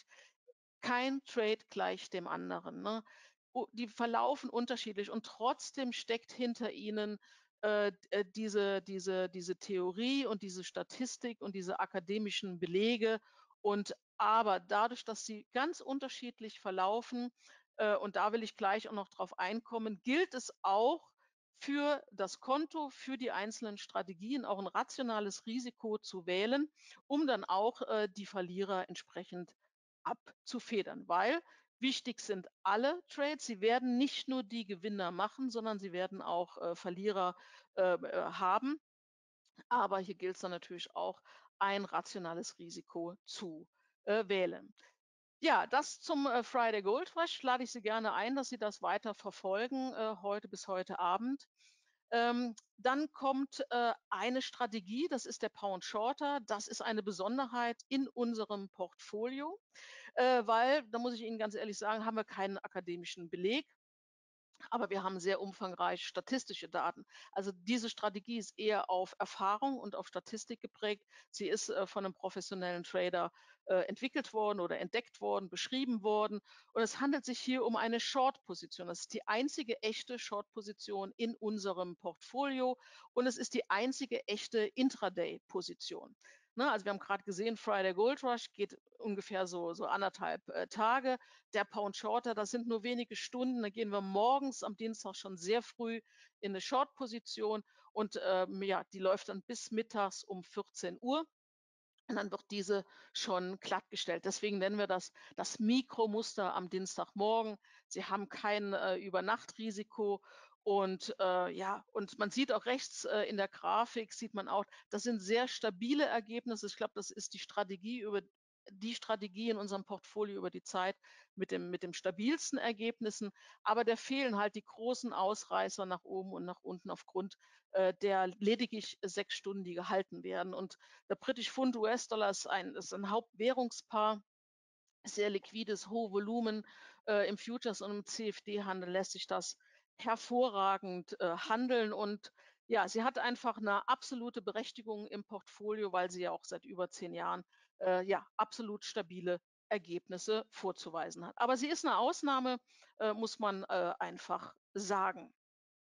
Kein Trade gleich dem anderen, ne? O Die verlaufen unterschiedlich und trotzdem steckt hinter ihnen, äh, d äh, diese diese diese Theorie und diese Statistik und diese akademischen Belege. Und aber dadurch, dass sie ganz unterschiedlich verlaufen, äh, und da will ich gleich auch noch drauf einkommen, gilt es auch für das Konto, für die einzelnen Strategien auch ein rationales Risiko zu wählen, um dann auch, äh, die Verlierer entsprechend abzufedern. Weil wichtig sind alle Trades. Sie werden nicht nur die Gewinner machen, sondern sie werden auch, äh, Verlierer, ähm, äh, haben. Aber hier gilt es dann natürlich auch, ein rationales Risiko zu, äh, wählen. Ja, das zum, äh, Friday Gold Rush lade ich Sie gerne ein, dass Sie das weiter verfolgen, äh, heute bis heute Abend. Ähm, dann kommt, äh, eine Strategie, das ist der Pound Shorter. Das ist eine Besonderheit in unserem Portfolio, äh, weil, da muss ich Ihnen ganz ehrlich sagen, haben wir keinen akademischen Beleg. Aber wir haben sehr umfangreich statistische Daten. Also diese Strategie ist eher auf Erfahrung und auf Statistik geprägt. Sie ist äh, von einem professionellen Trader äh, entwickelt worden oder entdeckt worden, beschrieben worden. Und es handelt sich hier um eine Short-Position. Das ist die einzige echte Short-Position in unserem Portfolio und es ist die einzige echte Intraday-Position. Ne, also wir haben gerade gesehen, Friday Gold Rush geht ungefähr so, so anderthalb äh, Tage. Der Pound Shorter, das sind nur wenige Stunden. Da gehen wir morgens am Dienstag schon sehr früh in eine Short-Position und ähm, ja, die läuft dann bis mittags um vierzehn Uhr. Und dann wird diese schon glattgestellt. Deswegen nennen wir das das Mikromuster am Dienstagmorgen. Sie haben kein äh, Übernachtrisiko und äh, ja, und man sieht auch rechts äh, in der Grafik sieht man auch, das sind sehr stabile Ergebnisse. Ich glaube, das ist die Strategie über die Strategie in unserem Portfolio über die Zeit mit dem mit dem stabilsten Ergebnissen. Aber da fehlen halt die großen Ausreißer nach oben und nach unten aufgrund äh, der lediglich sechs Stunden, die gehalten werden. Und der British Pfund U S-Dollar ist ein ist ein Hauptwährungspaar, sehr liquides, hohe Volumen. Äh, im Futures und im C F D-Handel lässt sich das hervorragend, äh, handeln und ja, sie hat einfach eine absolute Berechtigung im Portfolio, weil sie ja auch seit über zehn Jahren, äh, ja, absolut stabile Ergebnisse vorzuweisen hat. Aber sie ist eine Ausnahme, äh, muss man, äh, einfach sagen.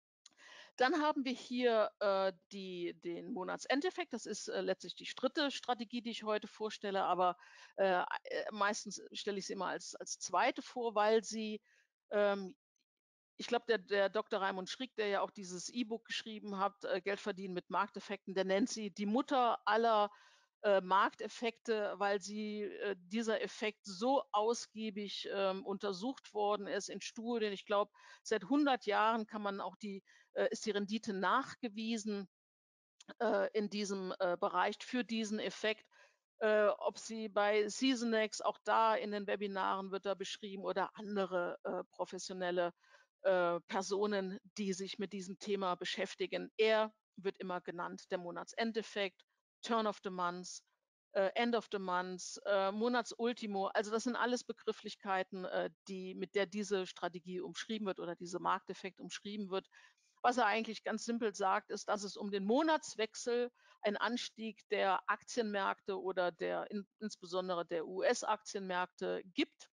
Dann haben wir hier, äh, die den Monatsendeffekt. Das ist, äh, letztlich die dritte Strategie, die ich heute vorstelle, aber, äh, äh, meistens stelle ich sie immer als als zweite vor, weil sie, ähm ich glaube, der der Doktor Raimund Schrick, der ja auch dieses E-Book geschrieben hat, äh, Geld verdienen mit Markteffekten, der nennt sie die Mutter aller, äh, Markteffekte, weil sie äh, dieser Effekt so ausgiebig, ähm, untersucht worden ist in Studien. Ich glaube, seit hundert Jahren kann man auch die äh, ist die Rendite nachgewiesen äh, in diesem äh, Bereich für diesen Effekt. Äh, ob sie bei Seasonex, auch da in den Webinaren wird da beschrieben oder andere äh, professionelle äh, Personen, die sich mit diesem Thema beschäftigen. Er wird immer genannt, der Monatsendeffekt, Turn of the Month, äh, End of the Month, äh, Monatsultimo. Also das sind alles Begrifflichkeiten, äh, die, mit der diese Strategie umschrieben wird oder dieser Markteffekt umschrieben wird. Was er eigentlich ganz simpel sagt, ist, dass es um den Monatswechsel, einen Anstieg der Aktienmärkte oder der in, insbesondere der U S-Aktienmärkte gibt.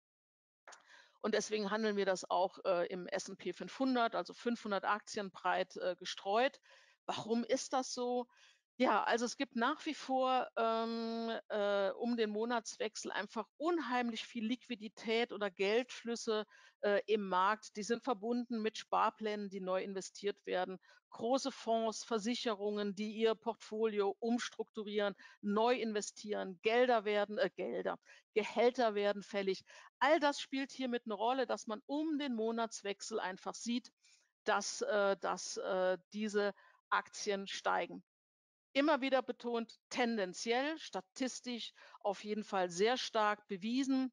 Und deswegen handeln wir das auch äh, im S und P fünfhundert, also fünfhundert Aktien breit äh, gestreut. Warum ist das so? Ja, also es gibt nach wie vor ähm, äh, um den Monatswechsel einfach unheimlich viel Liquidität oder Geldflüsse äh, im Markt. Die sind verbunden mit Sparplänen, die neu investiert werden, große Fonds, Versicherungen, die ihr Portfolio umstrukturieren, neu investieren, Gelder werden, äh, Gelder, Gehälter werden fällig. All das spielt hier mit 'ne Rolle, dass man um den Monatswechsel einfach sieht, dass, äh dass, äh, diese Aktien steigen. Immer wieder betont, tendenziell, statistisch auf jeden Fall sehr stark bewiesen.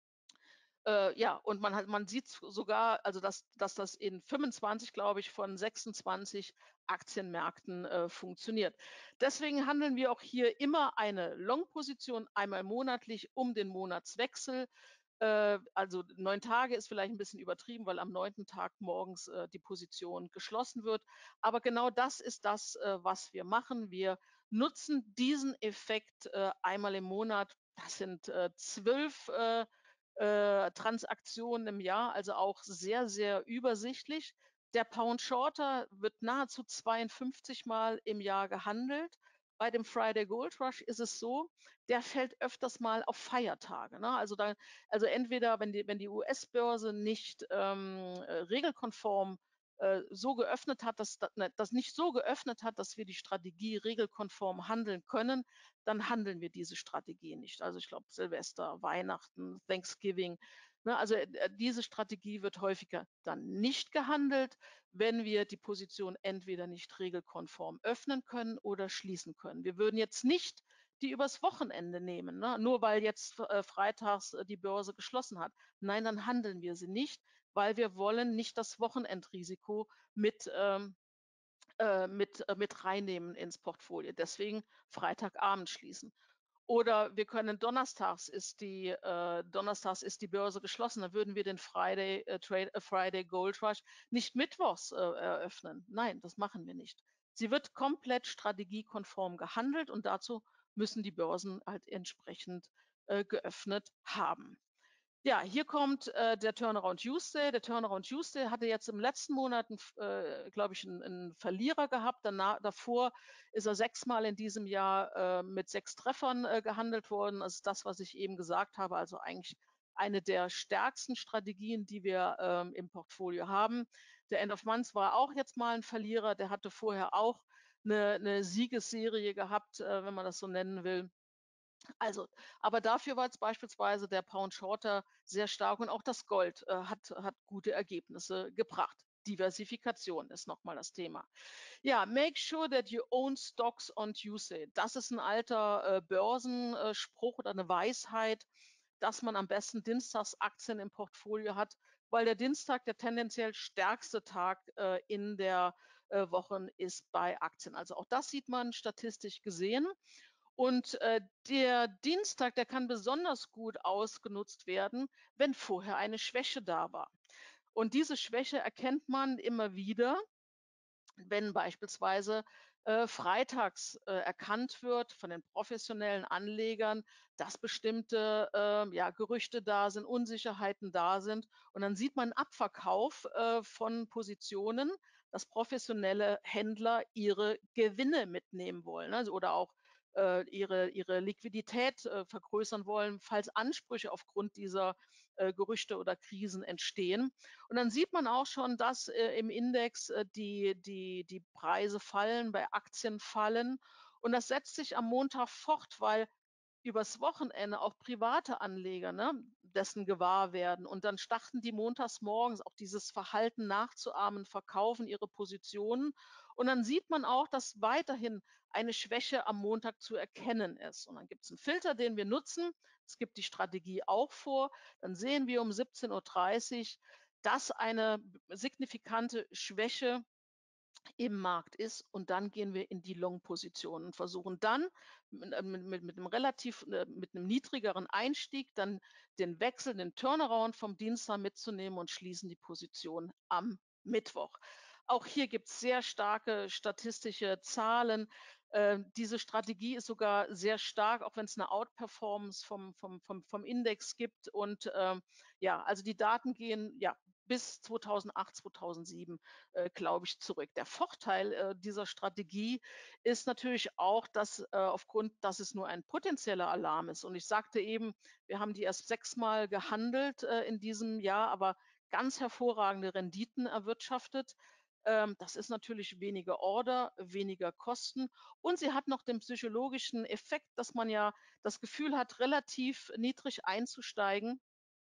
Äh, ja, und man hat man sieht sogar, also dass dass das in fünfundzwanzig, glaube ich, von sechsundzwanzig Aktienmärkten, äh, funktioniert. Deswegen handeln wir auch hier immer eine Long-Position einmal monatlich um den Monatswechsel. Äh, also neun Tage ist vielleicht ein bisschen übertrieben, weil am neunten Tag morgens, äh, die Position geschlossen wird. Aber genau das ist das, äh, was wir machen. Wir nutzen diesen Effekt, äh, einmal im Monat. Das sind, äh, zwölf, äh, äh, Transaktionen im Jahr, also auch sehr, sehr übersichtlich. Der Pound Shorter wird nahezu zweiundfünfzig Mal im Jahr gehandelt. bei dem Friday Gold Rush ist es so, der fällt öfters mal auf Feiertage, ne? Also, da also entweder wenn die wenn die U S-Börse nicht, ähm, äh, regelkonform, äh, so geöffnet hat, dass da ne, das nicht so geöffnet hat, dass wir die Strategie regelkonform handeln können, dann handeln wir diese Strategie nicht. Also, ich glaube, Silvester, Weihnachten, Thanksgiving, ne? Also, äh, äh, diese Strategie wird häufiger dann nicht gehandelt, wenn wir die Position entweder nicht regelkonform öffnen können oder schließen können. Wir würden jetzt nicht die übers Wochenende nehmen, ne? Nur weil jetzt äh, freitags äh, die Börse geschlossen hat. Nein, dann handeln wir sie nicht, weil wir wollen nicht das Wochenendrisiko mit, ähm, äh, mit, äh, mit reinnehmen ins Portfolio. Deswegen Freitagabend schließen. Oder wir können donnerstags ist die äh, donnerstags ist die Börse geschlossen, dann würden wir den Friday äh, Trade äh, Friday Gold Rush nicht mittwochs, äh, eröffnen. Nein, das machen wir nicht. Sie wird komplett strategiekonform gehandelt und dazu müssen die Börsen halt entsprechend, äh, geöffnet haben. Ja, hier kommt, äh, der Turnaround Tuesday. Der Turnaround Tuesday hatte jetzt im letzten Monat 'n f äh, glaube ich, einen 'n Verlierer gehabt. Dana davor ist er sechsmal in diesem Jahr, äh, mit sechs Treffern, äh, gehandelt worden. Das ist das, was ich eben gesagt habe, also eigentlich eine der stärksten Strategien, die wir, ähm, im Portfolio haben. Der End of Month war auch jetzt mal ein Verlierer. Der hatte vorher auch eine 'ne Siegesserie gehabt, äh, wenn man das so nennen will. Also, aber dafür war jetzt beispielsweise der Pound Shorter sehr stark und auch das Gold, äh, hat hat gute Ergebnisse gebracht. Diversifikation ist noch mal das Thema. Ja, make sure that you own stocks on Tuesday. Das ist ein alter, äh, Börsenspruch äh, Spruch oder eine Weisheit, dass man am besten dienstags Aktien im Portfolio hat, weil der Dienstag der tendenziell stärkste Tag, äh, in der, äh, Wochen ist bei Aktien. Also, auch das sieht man statistisch gesehen. Und, äh, der Dienstag, der kann besonders gut ausgenutzt werden, wenn vorher eine Schwäche da war. Und diese Schwäche erkennt man immer wieder, wenn beispielsweise äh, freitags äh, erkannt wird von den professionellen Anlegern, dass bestimmte ähm, ja, Gerüchte da sind, Unsicherheiten da sind. Und dann sieht man Abverkauf äh, von Positionen, dass professionelle Händler ihre Gewinne mitnehmen wollen, also, oder auch äh, ihre, ihre Liquidität äh, vergrößern wollen, falls Ansprüche aufgrund dieser äh, Gerüchte oder Krisen entstehen. Und dann sieht man auch schon, dass, äh, im Index, äh, die die die Preise fallen, bei Aktien fallen. Und das setzt sich am Montag fort, weil übers Wochenende auch private Anleger, ne, dessen gewahr werden. Und dann starten die montags morgens auch dieses Verhalten nachzuahmen, verkaufen ihre Positionen. Und dann sieht man auch, dass weiterhin eine Schwäche am Montag zu erkennen ist. Und dann gibt es einen Filter, den wir nutzen. Es gibt die Strategie auch vor. Dann sehen wir um siebzehn Uhr dreißig, dass eine signifikante Schwäche im Markt ist, und dann gehen wir in die Long-Position und versuchen dann mit, äh, mit, mit, mit einem relativ, äh, mit einem niedrigeren Einstieg dann den Wechsel, den Turnaround vom Dienstag mitzunehmen und schließen die Position am Mittwoch. Auch hier gibt es sehr starke statistische Zahlen. Äh, diese Strategie ist sogar sehr stark, auch wenn es eine Outperformance vom, vom, vom, vom Index gibt. Und ähm, ja, also die Daten gehen ja bis zweitausendacht, zweitausendsieben, äh, glaube ich, zurück. Der Vorteil äh, dieser Strategie ist natürlich auch, dass äh, aufgrund, dass es nur ein potenzieller Alarm ist. Und ich sagte eben, wir haben die erst sechsmal gehandelt äh, in diesem Jahr, aber ganz hervorragende Renditen erwirtschaftet. Ähm, das ist natürlich weniger Order, weniger Kosten, und sie hat noch den psychologischen Effekt, dass man ja das Gefühl hat, relativ niedrig einzusteigen,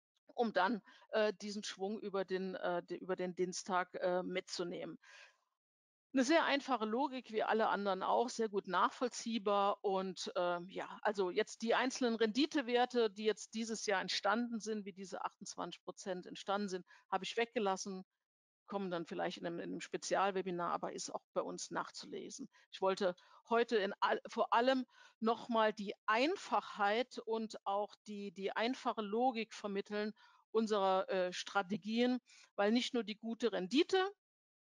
um dann äh, diesen Schwung über den, äh, de- über den Dienstag äh, mitzunehmen. Eine sehr einfache Logik, wie alle anderen auch, sehr gut nachvollziehbar. Und ähm, ja, also jetzt die einzelnen Renditewerte, die jetzt dieses Jahr entstanden sind, wie diese achtundzwanzig Prozent entstanden sind, habe ich weggelassen, kommen dann vielleicht in einem, in einem Spezialwebinar, aber ist auch bei uns nachzulesen. Ich wollte heute in all, vor allem nochmal die Einfachheit und auch die, die einfache Logik vermitteln unserer äh, Strategien, weil nicht nur die gute Rendite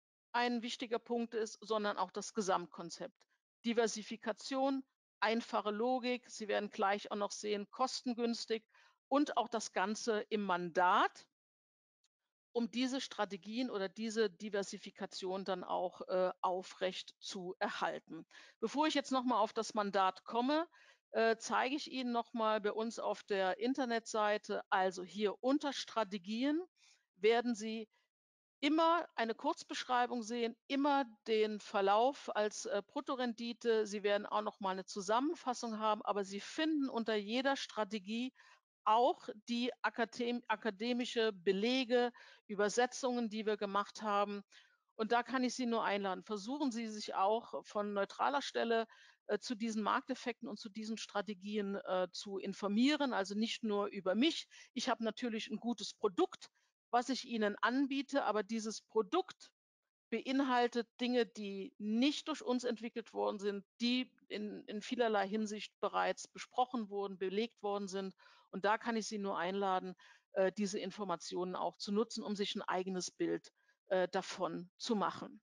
ein wichtiger Punkt ist, sondern auch das Gesamtkonzept. Diversifikation, einfache Logik, Sie werden gleich auch noch sehen, kostengünstig und auch das Ganze im Mandat. um diese Strategien oder diese Diversifikation dann auch, äh, aufrecht zu erhalten. Bevor ich jetzt noch mal auf das Mandat komme, äh, zeige ich Ihnen noch mal bei uns auf der Internetseite, also hier unter Strategien werden Sie immer eine Kurzbeschreibung sehen, immer den Verlauf als, äh, Bruttorendite. Sie werden auch noch mal 'ne Zusammenfassung haben, aber Sie finden unter jeder Strategie auch die akadem akademische Belege, Übersetzungen, die wir gemacht haben. Und da kann ich Sie nur einladen. Versuchen Sie sich auch von neutraler Stelle, äh, zu diesen Markteffekten und zu diesen Strategien, äh, zu informieren, also nicht nur über mich. Ich habe natürlich 'n gutes Produkt, was ich Ihnen anbiete, aber dieses Produkt beinhaltet Dinge, die nicht durch uns entwickelt worden sind, die in in vielerlei Hinsicht bereits besprochen wurden, belegt worden sind. Und da kann ich Sie nur einladen, äh, diese Informationen auch zu nutzen, um sich 'n eigenes Bild, äh, davon zu machen.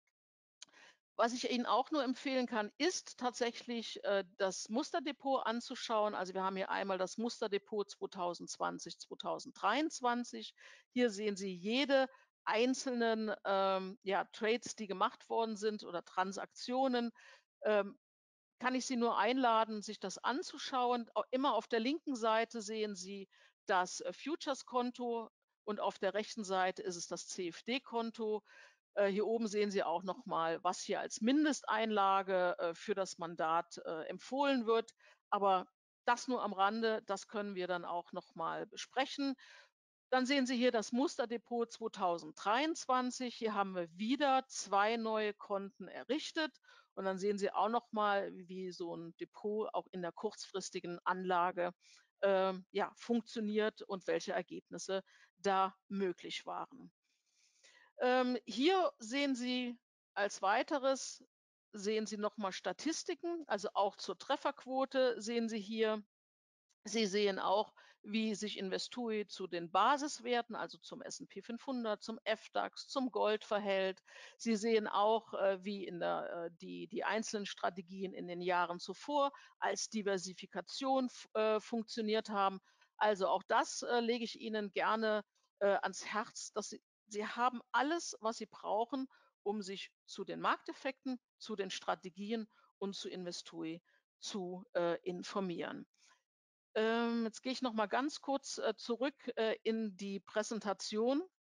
Was ich Ihnen auch nur empfehlen kann, ist tatsächlich, äh, das Musterdepot anzuschauen. Also, wir haben hier einmal das Musterdepot zweitausendzwanzig, zweitausenddreiundzwanzig. Hier sehen Sie jede einzelnen, ähm, ja, Trades, die gemacht worden sind oder Transaktionen. Ähm, kann ich Sie nur einladen, sich das anzuschauen. Au immer auf der linken Seite sehen Sie das, äh, Futures-Konto und auf der rechten Seite ist es das C F D-Konto. Äh, hier oben sehen Sie auch noch mal, was hier als Mindesteinlage, äh, für das Mandat, äh, empfohlen wird. Aber das nur am Rande, das können wir dann auch noch mal besprechen. Dann sehen Sie hier das Musterdepot zweitausenddreiundzwanzig. Hier haben wir wieder zwei neue Konten errichtet. Und dann sehen Sie auch noch mal, wie so 'n Depot auch in der kurzfristigen Anlage, ähm, ja, funktioniert und welche Ergebnisse da möglich waren. Ähm, hier sehen Sie als Weiteres sehen Sie noch mal Statistiken, also auch zur Trefferquote sehen Sie hier. Sie sehen auch, wie sich Investui zu den Basiswerten, also zum S und P fünfhundert, zum FDAX, zum Gold verhält. Sie sehen auch, äh, wie in der äh, die die einzelnen Strategien in den Jahren zuvor als Diversifikation f äh, funktioniert haben. Also, auch das, äh, lege ich Ihnen gerne, äh, ans Herz, dass Sie Sie haben alles, was Sie brauchen, um sich zu den Markteffekten, zu den Strategien und zu Investui zu, äh, informieren. Ähm, jetzt gehe ich noch mal ganz kurz, äh, zurück, äh, in die Präsentation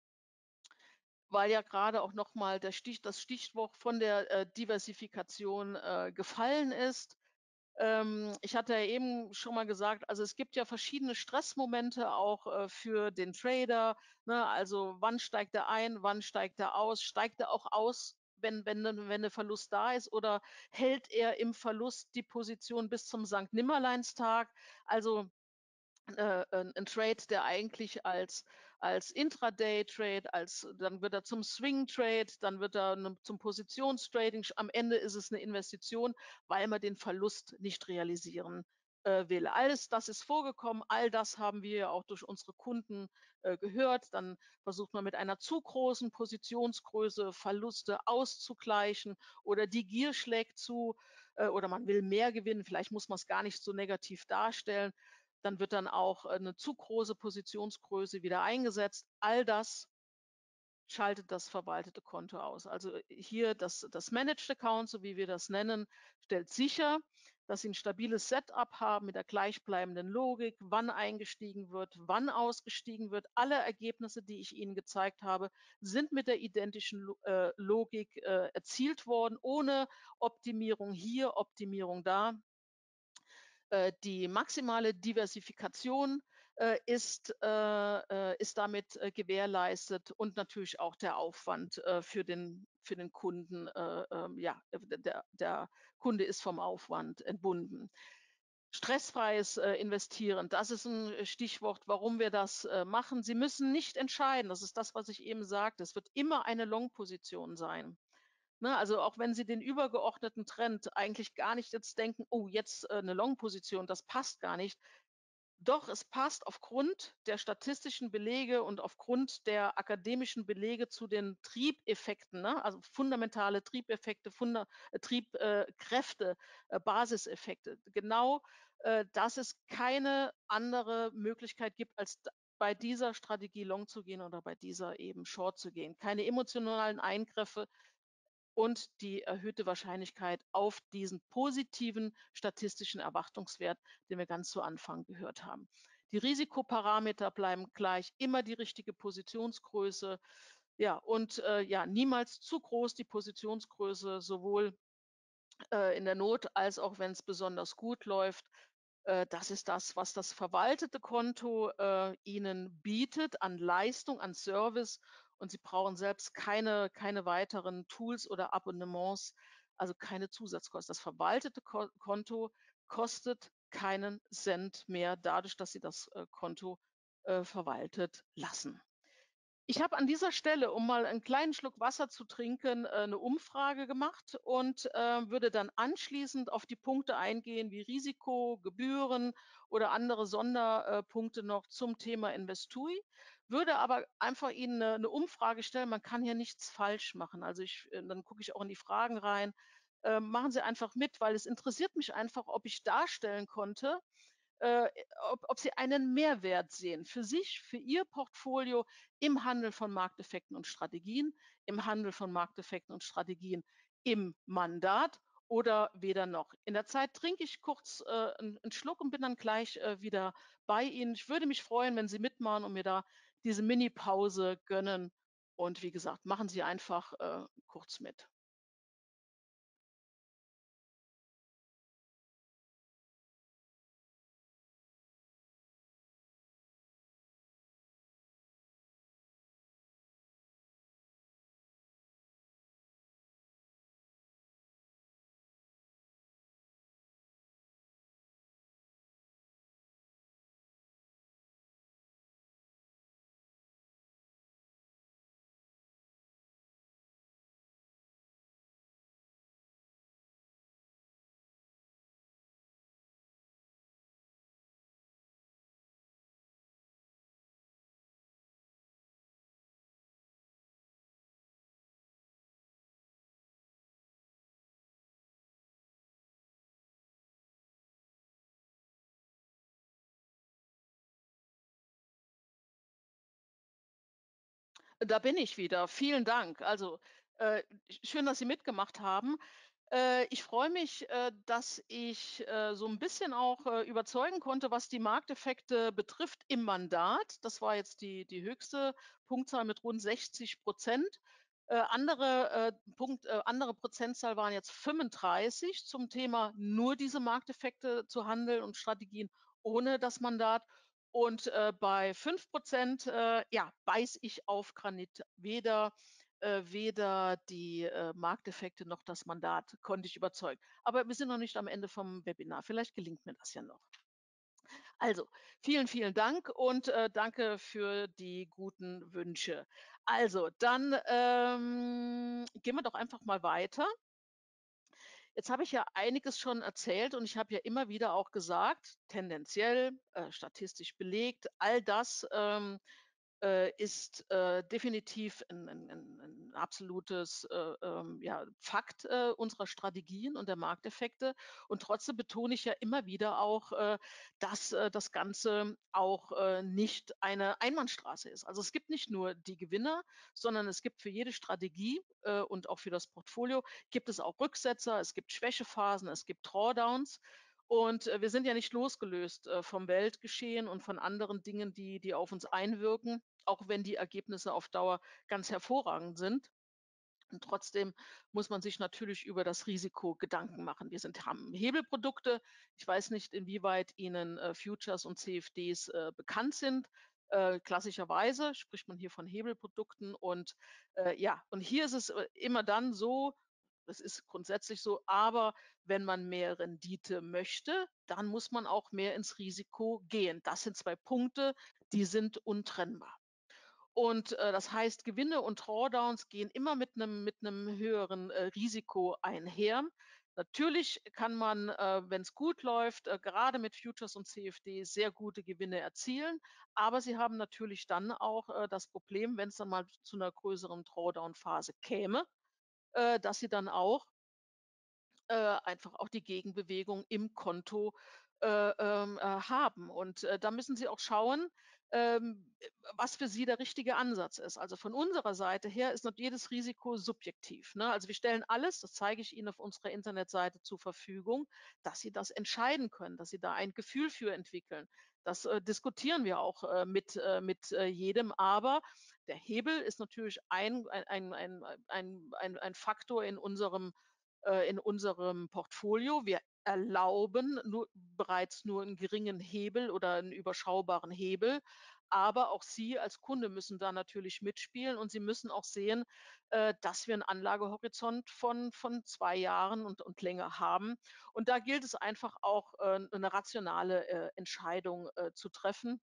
weil ja grade auch noch mal der Stich das Stichwort von der, äh, Diversifikation, äh, gefallen ist. Ähm, ich hatte ja eben schon mal gesagt, also, es gibt ja verschiedene Stressmomente auch, äh, für den Trader, ne? Also, wann steigt er ein, wann steigt er aus? Steigt er auch aus, wenn wenn 'nen wenn 'ne Verlust da ist oder hält er im Verlust die Position bis zum Sankt-Nimmerleins-Tag? Also, äh, 'n 'n Trade, der eigentlich als als Intraday-Trade, als dann wird er zum Swing-Trade, dann wird er, ne, zum Positionstrading. Sch am Ende ist es 'ne Investition, weil man den Verlust nicht realisieren, äh, will. Alles das ist vorgekommen, all das haben wir ja auch durch unsere Kunden, äh, gehört. Dann versucht man mit einer zu großen Positionsgröße Verluste auszugleichen oder die Gier schlägt zu, äh, oder man will mehr gewinnen. Vielleicht muss man's gar nicht so negativ darstellen. Dann wird dann auch, äh, 'ne zu große Positionsgröße wieder eingesetzt. All das schaltet das verwaltete Konto aus. Also, äh, hier das das Managed Account, so wie wir das nennen, stellt sicher, dass Sie 'n stabiles Setup haben mit der gleichbleibenden Logik, wann eingestiegen wird, wann ausgestiegen wird. Alle Ergebnisse, die ich Ihnen gezeigt habe, sind mit der identischen Lo äh, Logik, äh, erzielt worden, ohne Optimierung hier, Optimierung da. Äh, die maximale Diversifikation, äh, ist äh, äh, ist damit, äh, gewährleistet und natürlich auch der Aufwand, äh, für den für den Kunden, äh, ähm, ja, äh, d der der Kunde ist vom Aufwand entbunden. Stressfreies, äh, Investieren, das ist 'n, äh, Stichwort, warum wir das, äh, machen. Sie müssen nicht entscheiden, das ist das, was ich eben sagte. Es wird immer eine Long-Position sein, ne? Also, auch wenn Sie den übergeordneten Trend eigentlich gar nicht jetzt denken: „Oh, jetzt, äh, 'ne Long-Position, das passt gar nicht.“ Doch, es passt aufgrund der statistischen Belege und aufgrund der akademischen Belege zu den Triebeffekten, ne? Also, fundamentale Triebeffekte, funda äh, Trieb äh, Kräfte, äh, Basiseffekte. Genau, äh, dass es keine andere Möglichkeit gibt, als d bei dieser Strategie Long zu gehen oder bei dieser eben Short zu gehen. Keine emotionalen Eingriffe und die erhöhte Wahrscheinlichkeit auf diesen positiven statistischen Erwartungswert, den wir ganz zu Anfang gehört haben. Die Risikoparameter bleiben gleich, immer die richtige Positionsgröße, ja, und, äh, ja, niemals zu groß die Positionsgröße, sowohl, äh, in der Not als auch wenn es besonders gut läuft. Äh, das ist das, was das verwaltete Konto, äh, Ihnen bietet an Leistung, an Service, und Sie brauchen selbst keine keine weiteren Tools oder Abonnements, also keine Zusatzkosten. Das verwaltete Ko Konto kostet keinen Cent mehr dadurch, dass Sie das, äh, Konto, äh, verwaltet lassen. Ich habe an dieser Stelle, um mal einen kleinen Schluck Wasser zu trinken, äh, 'ne Umfrage gemacht und, äh, würde dann anschließend auf die Punkte eingehen wie Risiko, Gebühren oder andere Sonderpunkte äh, Punkte noch zum Thema Investui, würde aber einfach Ihnen 'ne 'ne Umfrage stellen. Man kann hier nichts falsch machen. Also, ich äh, dann gucke ich auch in die Fragen rein. Ähm, machen Sie einfach mit, weil es interessiert mich einfach, ob ich darstellen konnte, äh, ob ob Sie einen Mehrwert sehen für sich, für Ihr Portfolio im Handel von Markteffekten und Strategien, im Handel von Markteffekten und Strategien im Mandat oder weder noch. In der Zeit trinke ich kurz, äh, 'n 'n Schluck und bin dann gleich, äh, wieder bei Ihnen. Ich würde mich freuen, wenn Sie mitmachen und mir da diese Minipause gönnen. Und wie gesagt, machen Sie einfach, äh, kurz mit. Da bin ich wieder. Vielen Dank. Also, äh, schön, dass Sie mitgemacht haben. Äh, ich freue mich, äh, dass ich, äh, so ein bisschen auch, äh, überzeugen konnte, was die Markteffekte betrifft im Mandat. Das war jetzt die die höchste Punktzahl mit rund sechzig. Äh, andere, äh, Punkt äh, andere Prozentzahl waren jetzt fünfunddreißig zum Thema nur diese Markteffekte zu handeln und Strategien ohne das Mandat. Und, äh, bei fünf äh, ja, beiß ich auf Granit. Weder äh, weder die, äh, Markteffekte noch das Mandat konnte ich überzeugen. Aber wir sind noch nicht am Ende vom Webinar. Vielleicht gelingt mir das ja noch. Also, vielen, vielen Dank und, äh, danke für die guten Wünsche. Also, dann, ähm, gehen wir doch einfach mal weiter. Jetzt habe ich ja einiges schon erzählt und ich habe ja immer wieder auch gesagt, tendenziell, äh, statistisch belegt, all das, ähm, äh, ist, äh, definitiv ein 'n 'n 'n absolutes, äh, ähm, ja, Fakt, äh, unserer Strategien und der Markteffekte. Und trotzdem betone ich ja immer wieder auch, äh, dass, äh, das Ganze auch, äh, nicht eine Einbahnstraße ist. Also, es gibt nicht nur die Gewinner, sondern es gibt für jede Strategie, äh, und auch für das Portfolio gibt es auch Rücksetzer, es gibt Schwächephasen, es gibt Drawdowns. Und, äh, wir sind ja nicht losgelöst, äh, vom Weltgeschehen und von anderen Dingen, die die auf uns einwirken, auch wenn die Ergebnisse auf Dauer ganz hervorragend sind. Und trotzdem muss man sich natürlich über das Risiko Gedanken machen. Wir sind haben Hebelprodukte. Ich weiß nicht, inwieweit Ihnen, äh, Futures und C F Ds, äh, bekannt sind. Äh, klassischerweise spricht man hier von Hebelprodukten und, äh, ja, und hier ist es, äh, immer dann so, das ist grundsätzlich so, aber wenn man mehr Rendite möchte, dann muss man auch mehr ins Risiko gehen. Das sind zwei Punkte, die sind untrennbar. Und, äh, das heißt, Gewinne und Drawdowns gehen immer mit einem mit 'nem höheren, äh, Risiko einher. Natürlich kann man, äh, wenn es gut läuft, äh, gerade mit Futures und C F D sehr gute Gewinne erzielen, aber sie haben natürlich dann auch, äh, das Problem, wenn es dann mal zu einer größeren Drawdown-Phase käme, äh, dass sie dann auch äh, einfach auch die Gegenbewegung im Konto, äh, ähm, äh, haben. Und, äh, da müssen Sie auch schauen, ähm, was für Sie der richtige Ansatz ist. Also von unserer Seite her ist noch jedes Risiko subjektiv, ne? Also wir stellen alles, das zeige ich Ihnen auf unserer Internetseite zur Verfügung, dass Sie das entscheiden können, dass Sie da ein Gefühl für entwickeln. Das äh, diskutieren wir auch äh, mit, äh, mit äh, jedem. Aber der Hebel ist natürlich ein, ein, ein, ein, ein, ein, ein Faktor in unserem, äh, in unserem Portfolio. Wir erlauben nur, bereits nur einen geringen Hebel oder einen überschaubaren Hebel. Aber auch Sie als Kunde müssen da natürlich mitspielen und Sie müssen auch sehen, äh, dass wir einen Anlagehorizont von, von zwei Jahren und, und länger haben. Und da gilt es einfach auch, äh, 'ne rationale, äh, Entscheidung, äh, zu treffen.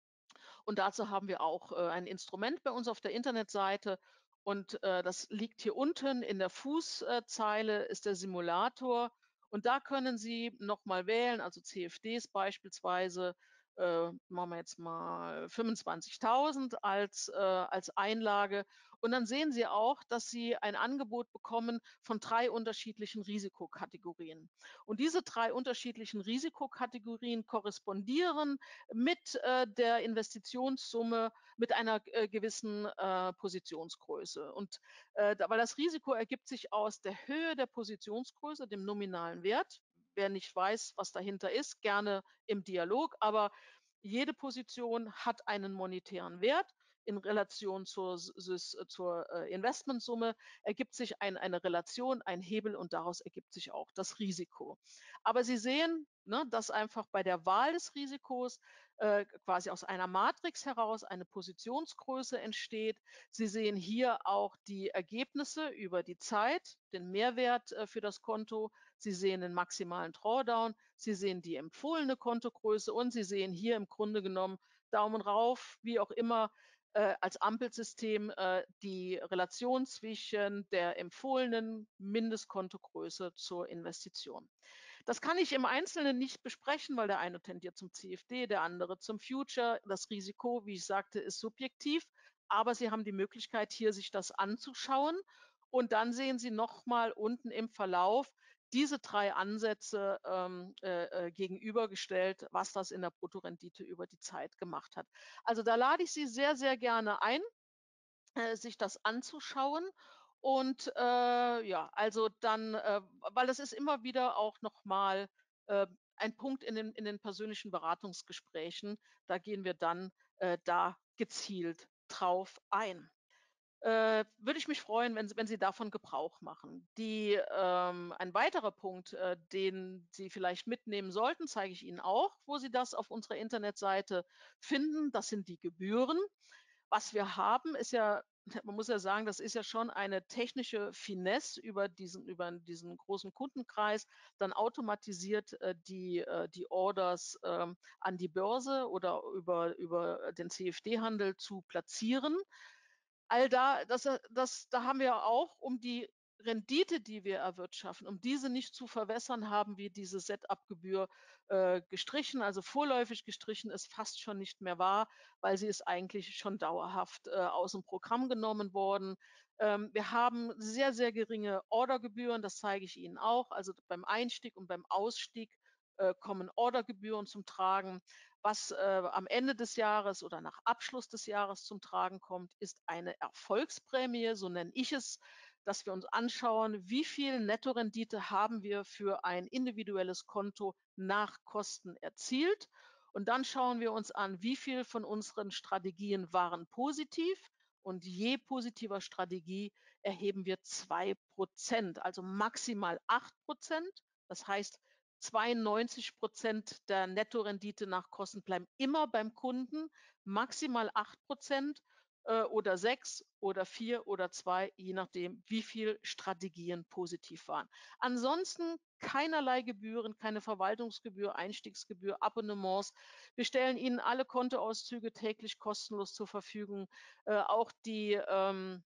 Und dazu haben wir auch, äh, ein Instrument bei uns auf der Internetseite und, äh, das liegt hier unten in der Fußzeile ist der Simulator und da können Sie noch mal wählen, also C F Ds beispielsweise, äh, machen wir jetzt mal fünfundzwanzigtausend als, äh, als Einlage und dann sehen Sie auch, dass Sie ein Angebot bekommen von drei unterschiedlichen Risikokategorien. Und diese drei unterschiedlichen Risikokategorien korrespondieren mit, äh, der Investitionssumme mit einer, äh, gewissen, äh, Positionsgröße. Und, äh, da weil das Risiko ergibt sich aus der Höhe der Positionsgröße, dem nominalen Wert. Wer nicht weiß, was dahinter ist, gerne im Dialog, aber jede Position hat einen monetären Wert. In Relation zur s sys zur, äh, Investmentsumme ergibt sich ein eine Relation, ein Hebel und daraus ergibt sich auch das Risiko. Aber Sie sehen, ne, dass einfach bei der Wahl des Risikos äh, quasi aus einer Matrix heraus eine Positionsgröße entsteht. Sie sehen hier auch die Ergebnisse über die Zeit, den Mehrwert äh, für das Konto. Sie sehen den maximalen Drawdown. Sie sehen die empfohlene Kontogröße und Sie sehen hier im Grunde genommen Daumen rauf, wie auch immer, äh, als Ampelsystem äh, die Relation zwischen der empfohlenen Mindestkontogröße zur Investition. Das kann ich im Einzelnen nicht besprechen, weil der eine tendiert zum C F D, der andere zum Future. Das Risiko, wie ich sagte, ist subjektiv, aber Sie haben die Möglichkeit, hier sich das anzuschauen und dann sehen Sie noch mal unten im Verlauf diese drei Ansätze, ähm, äh, äh, gegenübergestellt, was das in der Bruttorendite über die Zeit gemacht hat. Also, da lade ich Sie sehr, sehr gerne ein, äh, sich das anzuschauen. Und, äh, ja, also dann, äh weil das ist immer wieder auch noch mal, äh, ein Punkt in den in den persönlichen Beratungsgesprächen. Da gehen wir dann, äh, da gezielt drauf ein. Äh, würde ich mich freuen, wenn Sie wenn Sie davon Gebrauch machen. Die ähm, ein weiterer Punkt, äh, den Sie vielleicht mitnehmen sollten, zeige ich Ihnen auch, wo Sie das auf unserer Internetseite finden. Das sind die Gebühren. Was wir haben, ist ja man muss ja sagen, das ist ja schon eine technische Finesse über diesen über diesen großen Kundenkreis, dann automatisiert, äh, die äh, die Orders, ähm, an die Börse oder über über den C F D-Handel zu platzieren. All da das äh, das da haben wir auch, um die Rendite, die wir erwirtschaften, um diese nicht zu verwässern, haben wir diese Setup-Gebühr, äh, gestrichen. Also, vorläufig gestrichen ist fast schon nicht mehr wahr, weil sie ist eigentlich schon dauerhaft, äh, aus'm Programm genommen worden. Ähm, wir haben sehr, sehr geringe Ordergebühren, das zeige ich Ihnen auch. Also, beim Einstieg und beim Ausstieg, äh, kommen Ordergebühren zum Tragen. Was, äh, am Ende des Jahres oder nach Abschluss des Jahres zum Tragen kommt, ist eine Erfolgsprämie, so nenne ich es, dass wir uns anschauen, wie viel Nettorendite haben wir für ein individuelles Konto nach Kosten erzielt. Und dann schauen wir uns an, wie viel von unseren Strategien waren positiv. Und je positiver Strategie erheben wir zwei Prozent, also maximal acht Prozent. Das heißt, zweiundneunzig Prozent der Nettorendite nach Kosten bleiben immer beim Kunden, maximal acht Prozent äh, oder sechs oder vier oder zwei, je nachdem, wie viel Strategien positiv waren. Ansonsten keinerlei Gebühren, keine Verwaltungsgebühr, Einstiegsgebühr, Abonnements. Wir stellen Ihnen alle Kontoauszüge täglich kostenlos zur Verfügung. Äh, auch die ähm,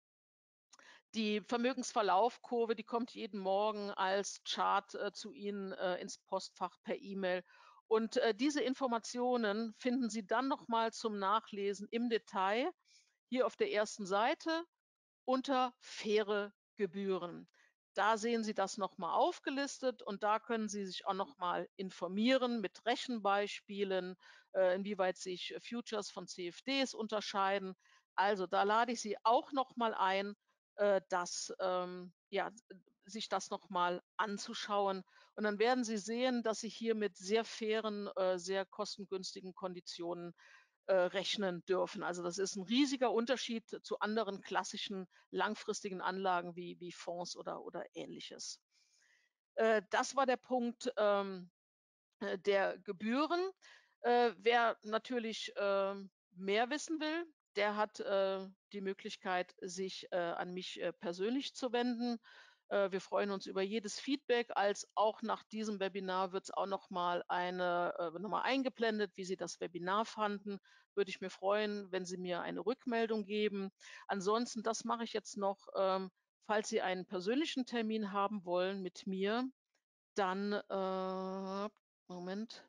die Vermögensverlaufkurve, die kommt jeden Morgen als Chart, äh, zu Ihnen, äh, ins Postfach per E-Mail. Und, äh, diese Informationen finden Sie dann noch mal zum Nachlesen im Detail hier auf der ersten Seite unter faire Gebühren. Da sehen Sie das noch mal aufgelistet und da können Sie sich auch noch mal informieren mit Rechenbeispielen, äh, inwieweit sich äh, Futures von C F Ds unterscheiden. Also, da lade ich Sie auch noch mal ein, äh, das, ähm, ja, s sich das noch mal anzuschauen. Und dann werden Sie sehen, dass Sie hier mit sehr fairen, äh, sehr kostengünstigen Konditionen äh, rechnen dürfen. Also das ist ein riesiger Unterschied zu anderen klassischen langfristigen Anlagen wie wie Fonds oder oder Ähnliches. Äh, das war der Punkt, ähm, äh, der Gebühren. Äh, wer natürlich, ähm, mehr wissen will, der hat, äh, die Möglichkeit, sich, äh, an mich, äh, persönlich zu wenden. Äh, wir freuen uns über jedes Feedback, als auch nach diesem Webinar wird es auch noch mal eine äh, noch mal eingeblendet, wie Sie das Webinar fanden. Würde ich mir freuen, wenn Sie mir eine Rückmeldung geben. Ansonsten, das mache ich jetzt noch, ähm, falls Sie einen persönlichen Termin haben wollen mit mir, dann, äh Moment,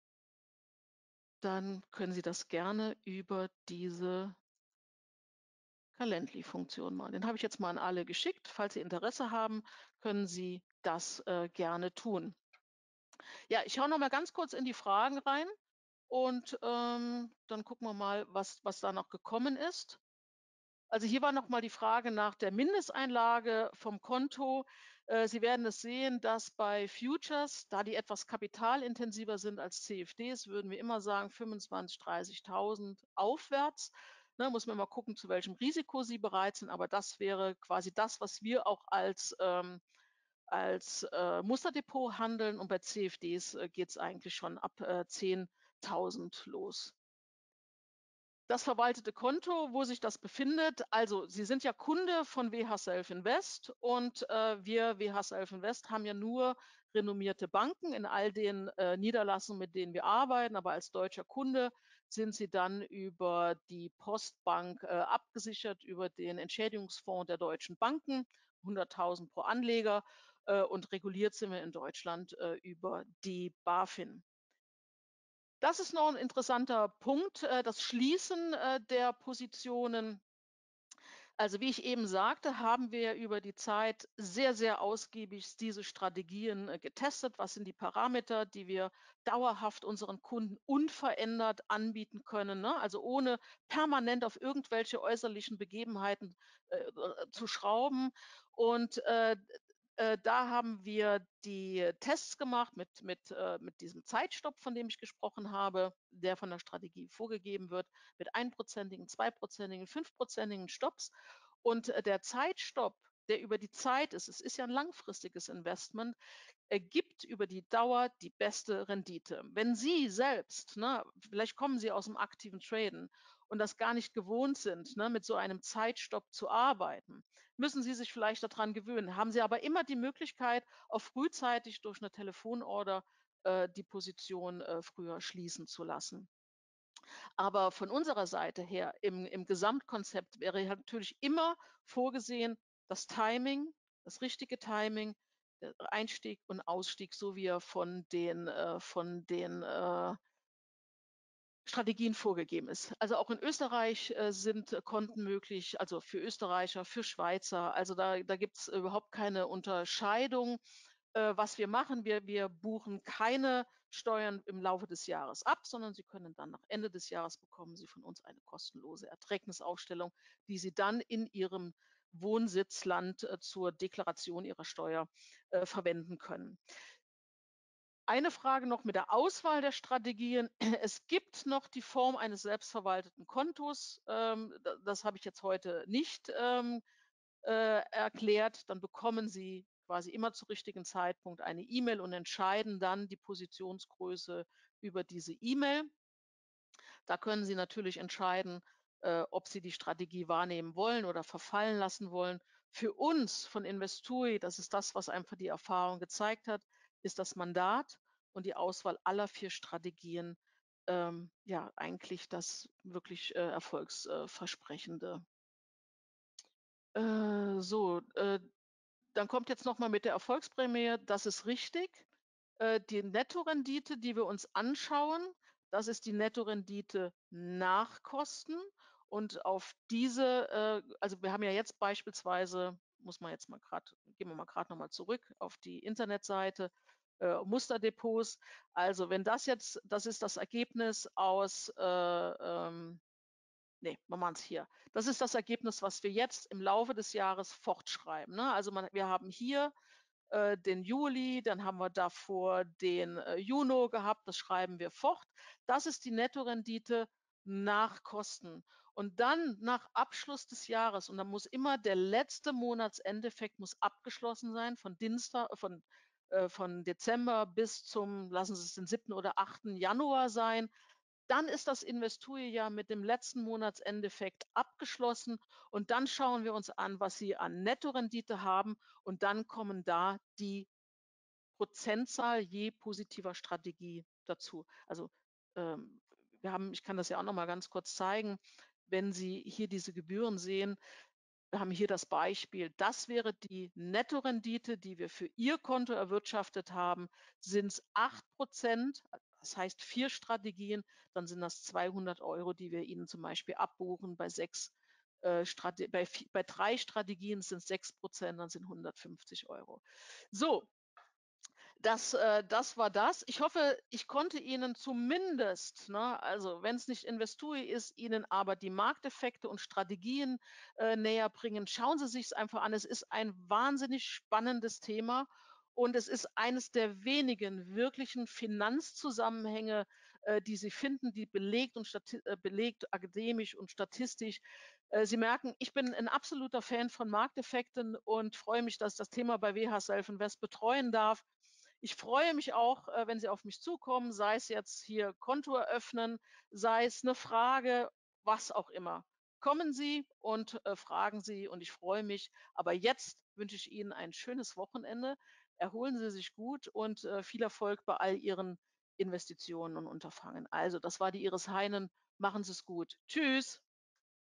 dann können Sie das gerne über diese Calendly-Funktion machen. Den habe ich jetzt mal an alle geschickt. Falls Sie Interesse haben, können Sie das, äh, gerne tun. Ja, ich schaue noch mal ganz kurz in die Fragen rein und, ähm, dann gucken wir mal, was was da noch gekommen ist. Also hier war noch mal die Frage nach der Mindesteinlage vom Konto. Äh, Sie werden es sehen, dass bei Futures, da die etwas kapitalintensiver sind als C F Ds, würden wir immer sagen fünfundzwanzig, dreißigtausend aufwärts. Ne, muss man mal gucken, zu welchem Risiko Sie bereit sind, aber das wäre quasi das, was wir auch als, ähm, als, äh, Musterdepot handeln und bei C F Ds, äh, geht es eigentlich schon ab, äh, zehntausend los. Das verwaltete Konto, wo sich das befindet, also Sie sind ja Kunde von W H Self Invest und, äh, wir W H Self Invest haben ja nur renommierte Banken in all den, äh, Niederlassungen, mit denen wir arbeiten, aber als deutscher Kunde sind Sie dann über die Postbank, äh, abgesichert, über den Entschädigungsfonds der deutschen Banken, hunderttausend pro Anleger, äh, und reguliert sind wir in Deutschland, äh, über die BaFin. Das ist noch ein interessanter Punkt, äh, das Schließen, äh, der Positionen. Also, wie ich eben sagte, haben wir über die Zeit sehr, sehr ausgiebig diese Strategien, äh, getestet. Was sind die Parameter, die wir dauerhaft unseren Kunden unverändert anbieten können, ne? Also, ohne permanent auf irgendwelche äußerlichen Begebenheiten, äh, äh, zu schrauben. Und, äh, äh, da haben wir die Tests gemacht mit mit, äh mit diesem Zeitstopp, von dem ich gesprochen habe, der von der Strategie vorgegeben wird, mit einprozentigen, zweiprozentigen, fünfprozentigen Stopps. Und, äh, der Zeitstopp, der über die Zeit ist, es ist ja ein langfristiges Investment, ergibt über die Dauer die beste Rendite. Wenn Sie selbst, ne, vielleicht kommen Sie aus dem aktiven Traden und das gar nicht gewohnt sind, ne, mit so einem Zeitstopp zu arbeiten, müssen Sie sich vielleicht daran gewöhnen. Haben Sie aber immer die Möglichkeit, auch frühzeitig durch eine Telefonorder, äh, die Position, äh, früher schließen zu lassen. Aber von unserer Seite her im im Gesamtkonzept wäre ja natürlich immer vorgesehen, das Timing, das richtige Timing, der Einstieg und Ausstieg, so wie er von den äh, von den, äh, Strategien vorgegeben ist. Also, auch in Österreich, äh, sind äh, Konten möglich, also für Österreicher, für Schweizer. Also, da da gibt's überhaupt keine Unterscheidung. Äh, was wir machen, wir wir buchen keine Steuern im Laufe des Jahres ab, sondern Sie können dann nach Ende des Jahres bekommen Sie von uns eine kostenlose Erträgnisaufstellung, die Sie dann in Ihrem Wohnsitzland, äh, zur Deklaration Ihrer Steuer, äh, verwenden können. Eine Frage noch mit der Auswahl der Strategien. Es gibt noch die Form eines selbstverwalteten Kontos. Ähm, da das habe ich jetzt heute nicht, ähm, äh, erklärt. Dann bekommen Sie quasi immer zu richtigen Zeitpunkt eine E-Mail und entscheiden dann die Positionsgröße über diese E-Mail. Da können Sie natürlich entscheiden, äh, ob Sie die Strategie wahrnehmen wollen oder verfallen lassen wollen. Für uns von Investui, das ist das, was einfach die Erfahrung gezeigt hat, ist das Mandat und die Auswahl aller vier Strategien, ähm, ja, eigentlich das wirklich, äh, erfolgsversprechende. Äh, so, äh, dann kommt jetzt noch mal mit der Erfolgsprämie, das ist richtig. Äh, die Nettorendite, die wir uns anschauen, das ist die Nettorendite nach Kosten und auf diese äh, also wir haben ja jetzt beispielsweise muss man jetzt mal grad gehen wir mal grad noch mal zurück auf die Internetseite, äh, Musterdepots. Also, wenn das jetzt das ist das Ergebnis aus, äh, ähm ne, wir machen's hier. Das ist das Ergebnis, was wir jetzt im Laufe des Jahres fortschreiben, ne? Also, man wir haben hier, äh, den Juli, dann haben wir davor den, äh, Juno gehabt, das schreiben wir fort. Das ist die Nettorendite nach Kosten. Und dann nach Abschluss des Jahres und dann muss immer der letzte Monatsendeffekt muss abgeschlossen sein von Diensta von äh, von Dezember bis zum lassen Sie es den siebten oder achten Januar sein. Dann ist das Investoir-Jahr mit dem letzten Monatsendeffekt abgeschlossen und dann schauen wir uns an, was Sie an Nettorendite haben und dann kommen da die Prozentzahl je positiver Strategie dazu. Also, ähm, wir haben ich kann das ja auch noch mal ganz kurz zeigen. Wenn Sie hier diese Gebühren sehen, wir haben hier das Beispiel. Das wäre die Nettorendite, die wir für Ihr Konto erwirtschaftet haben. Sind's acht Prozent, das heißt vier Strategien, dann sind das zweihundert Euro, die wir Ihnen zum Beispiel abbuchen. Bei sechs äh, Strate bei vi bei drei Strategien sind's sechs Prozent, dann sind hundertfünfzig Euro. So das äh, das war das. Ich hoffe, ich konnte Ihnen zumindest, ne, also wenn's nicht Investoir ist, Ihnen aber die Markteffekte und Strategien, äh, näher bringen. Schauen Sie sich's einfach an. Es ist ein wahnsinnig spannendes Thema und es ist eines der wenigen wirklichen Finanzzusammenhänge, äh, die Sie finden, die belegt und stati äh, belegt akademisch und statistisch. Äh, Sie merken, ich bin 'n absoluter Fan von Markteffekten und freue mich, dass ich das Thema bei W H Self Invest betreuen darf. Ich freue mich auch, äh, wenn Sie auf mich zukommen, sei es jetzt hier Konto eröffnen, sei es 'ne Frage, was auch immer. Kommen Sie und, äh, fragen Sie und ich freue mich. Aber jetzt wünsche ich Ihnen ein schönes Wochenende. Erholen Sie sich gut und, äh, viel Erfolg bei all Ihren Investitionen und Unterfangen. Also, das war die Iris Heinen. Machen Sie's gut. Tschüss.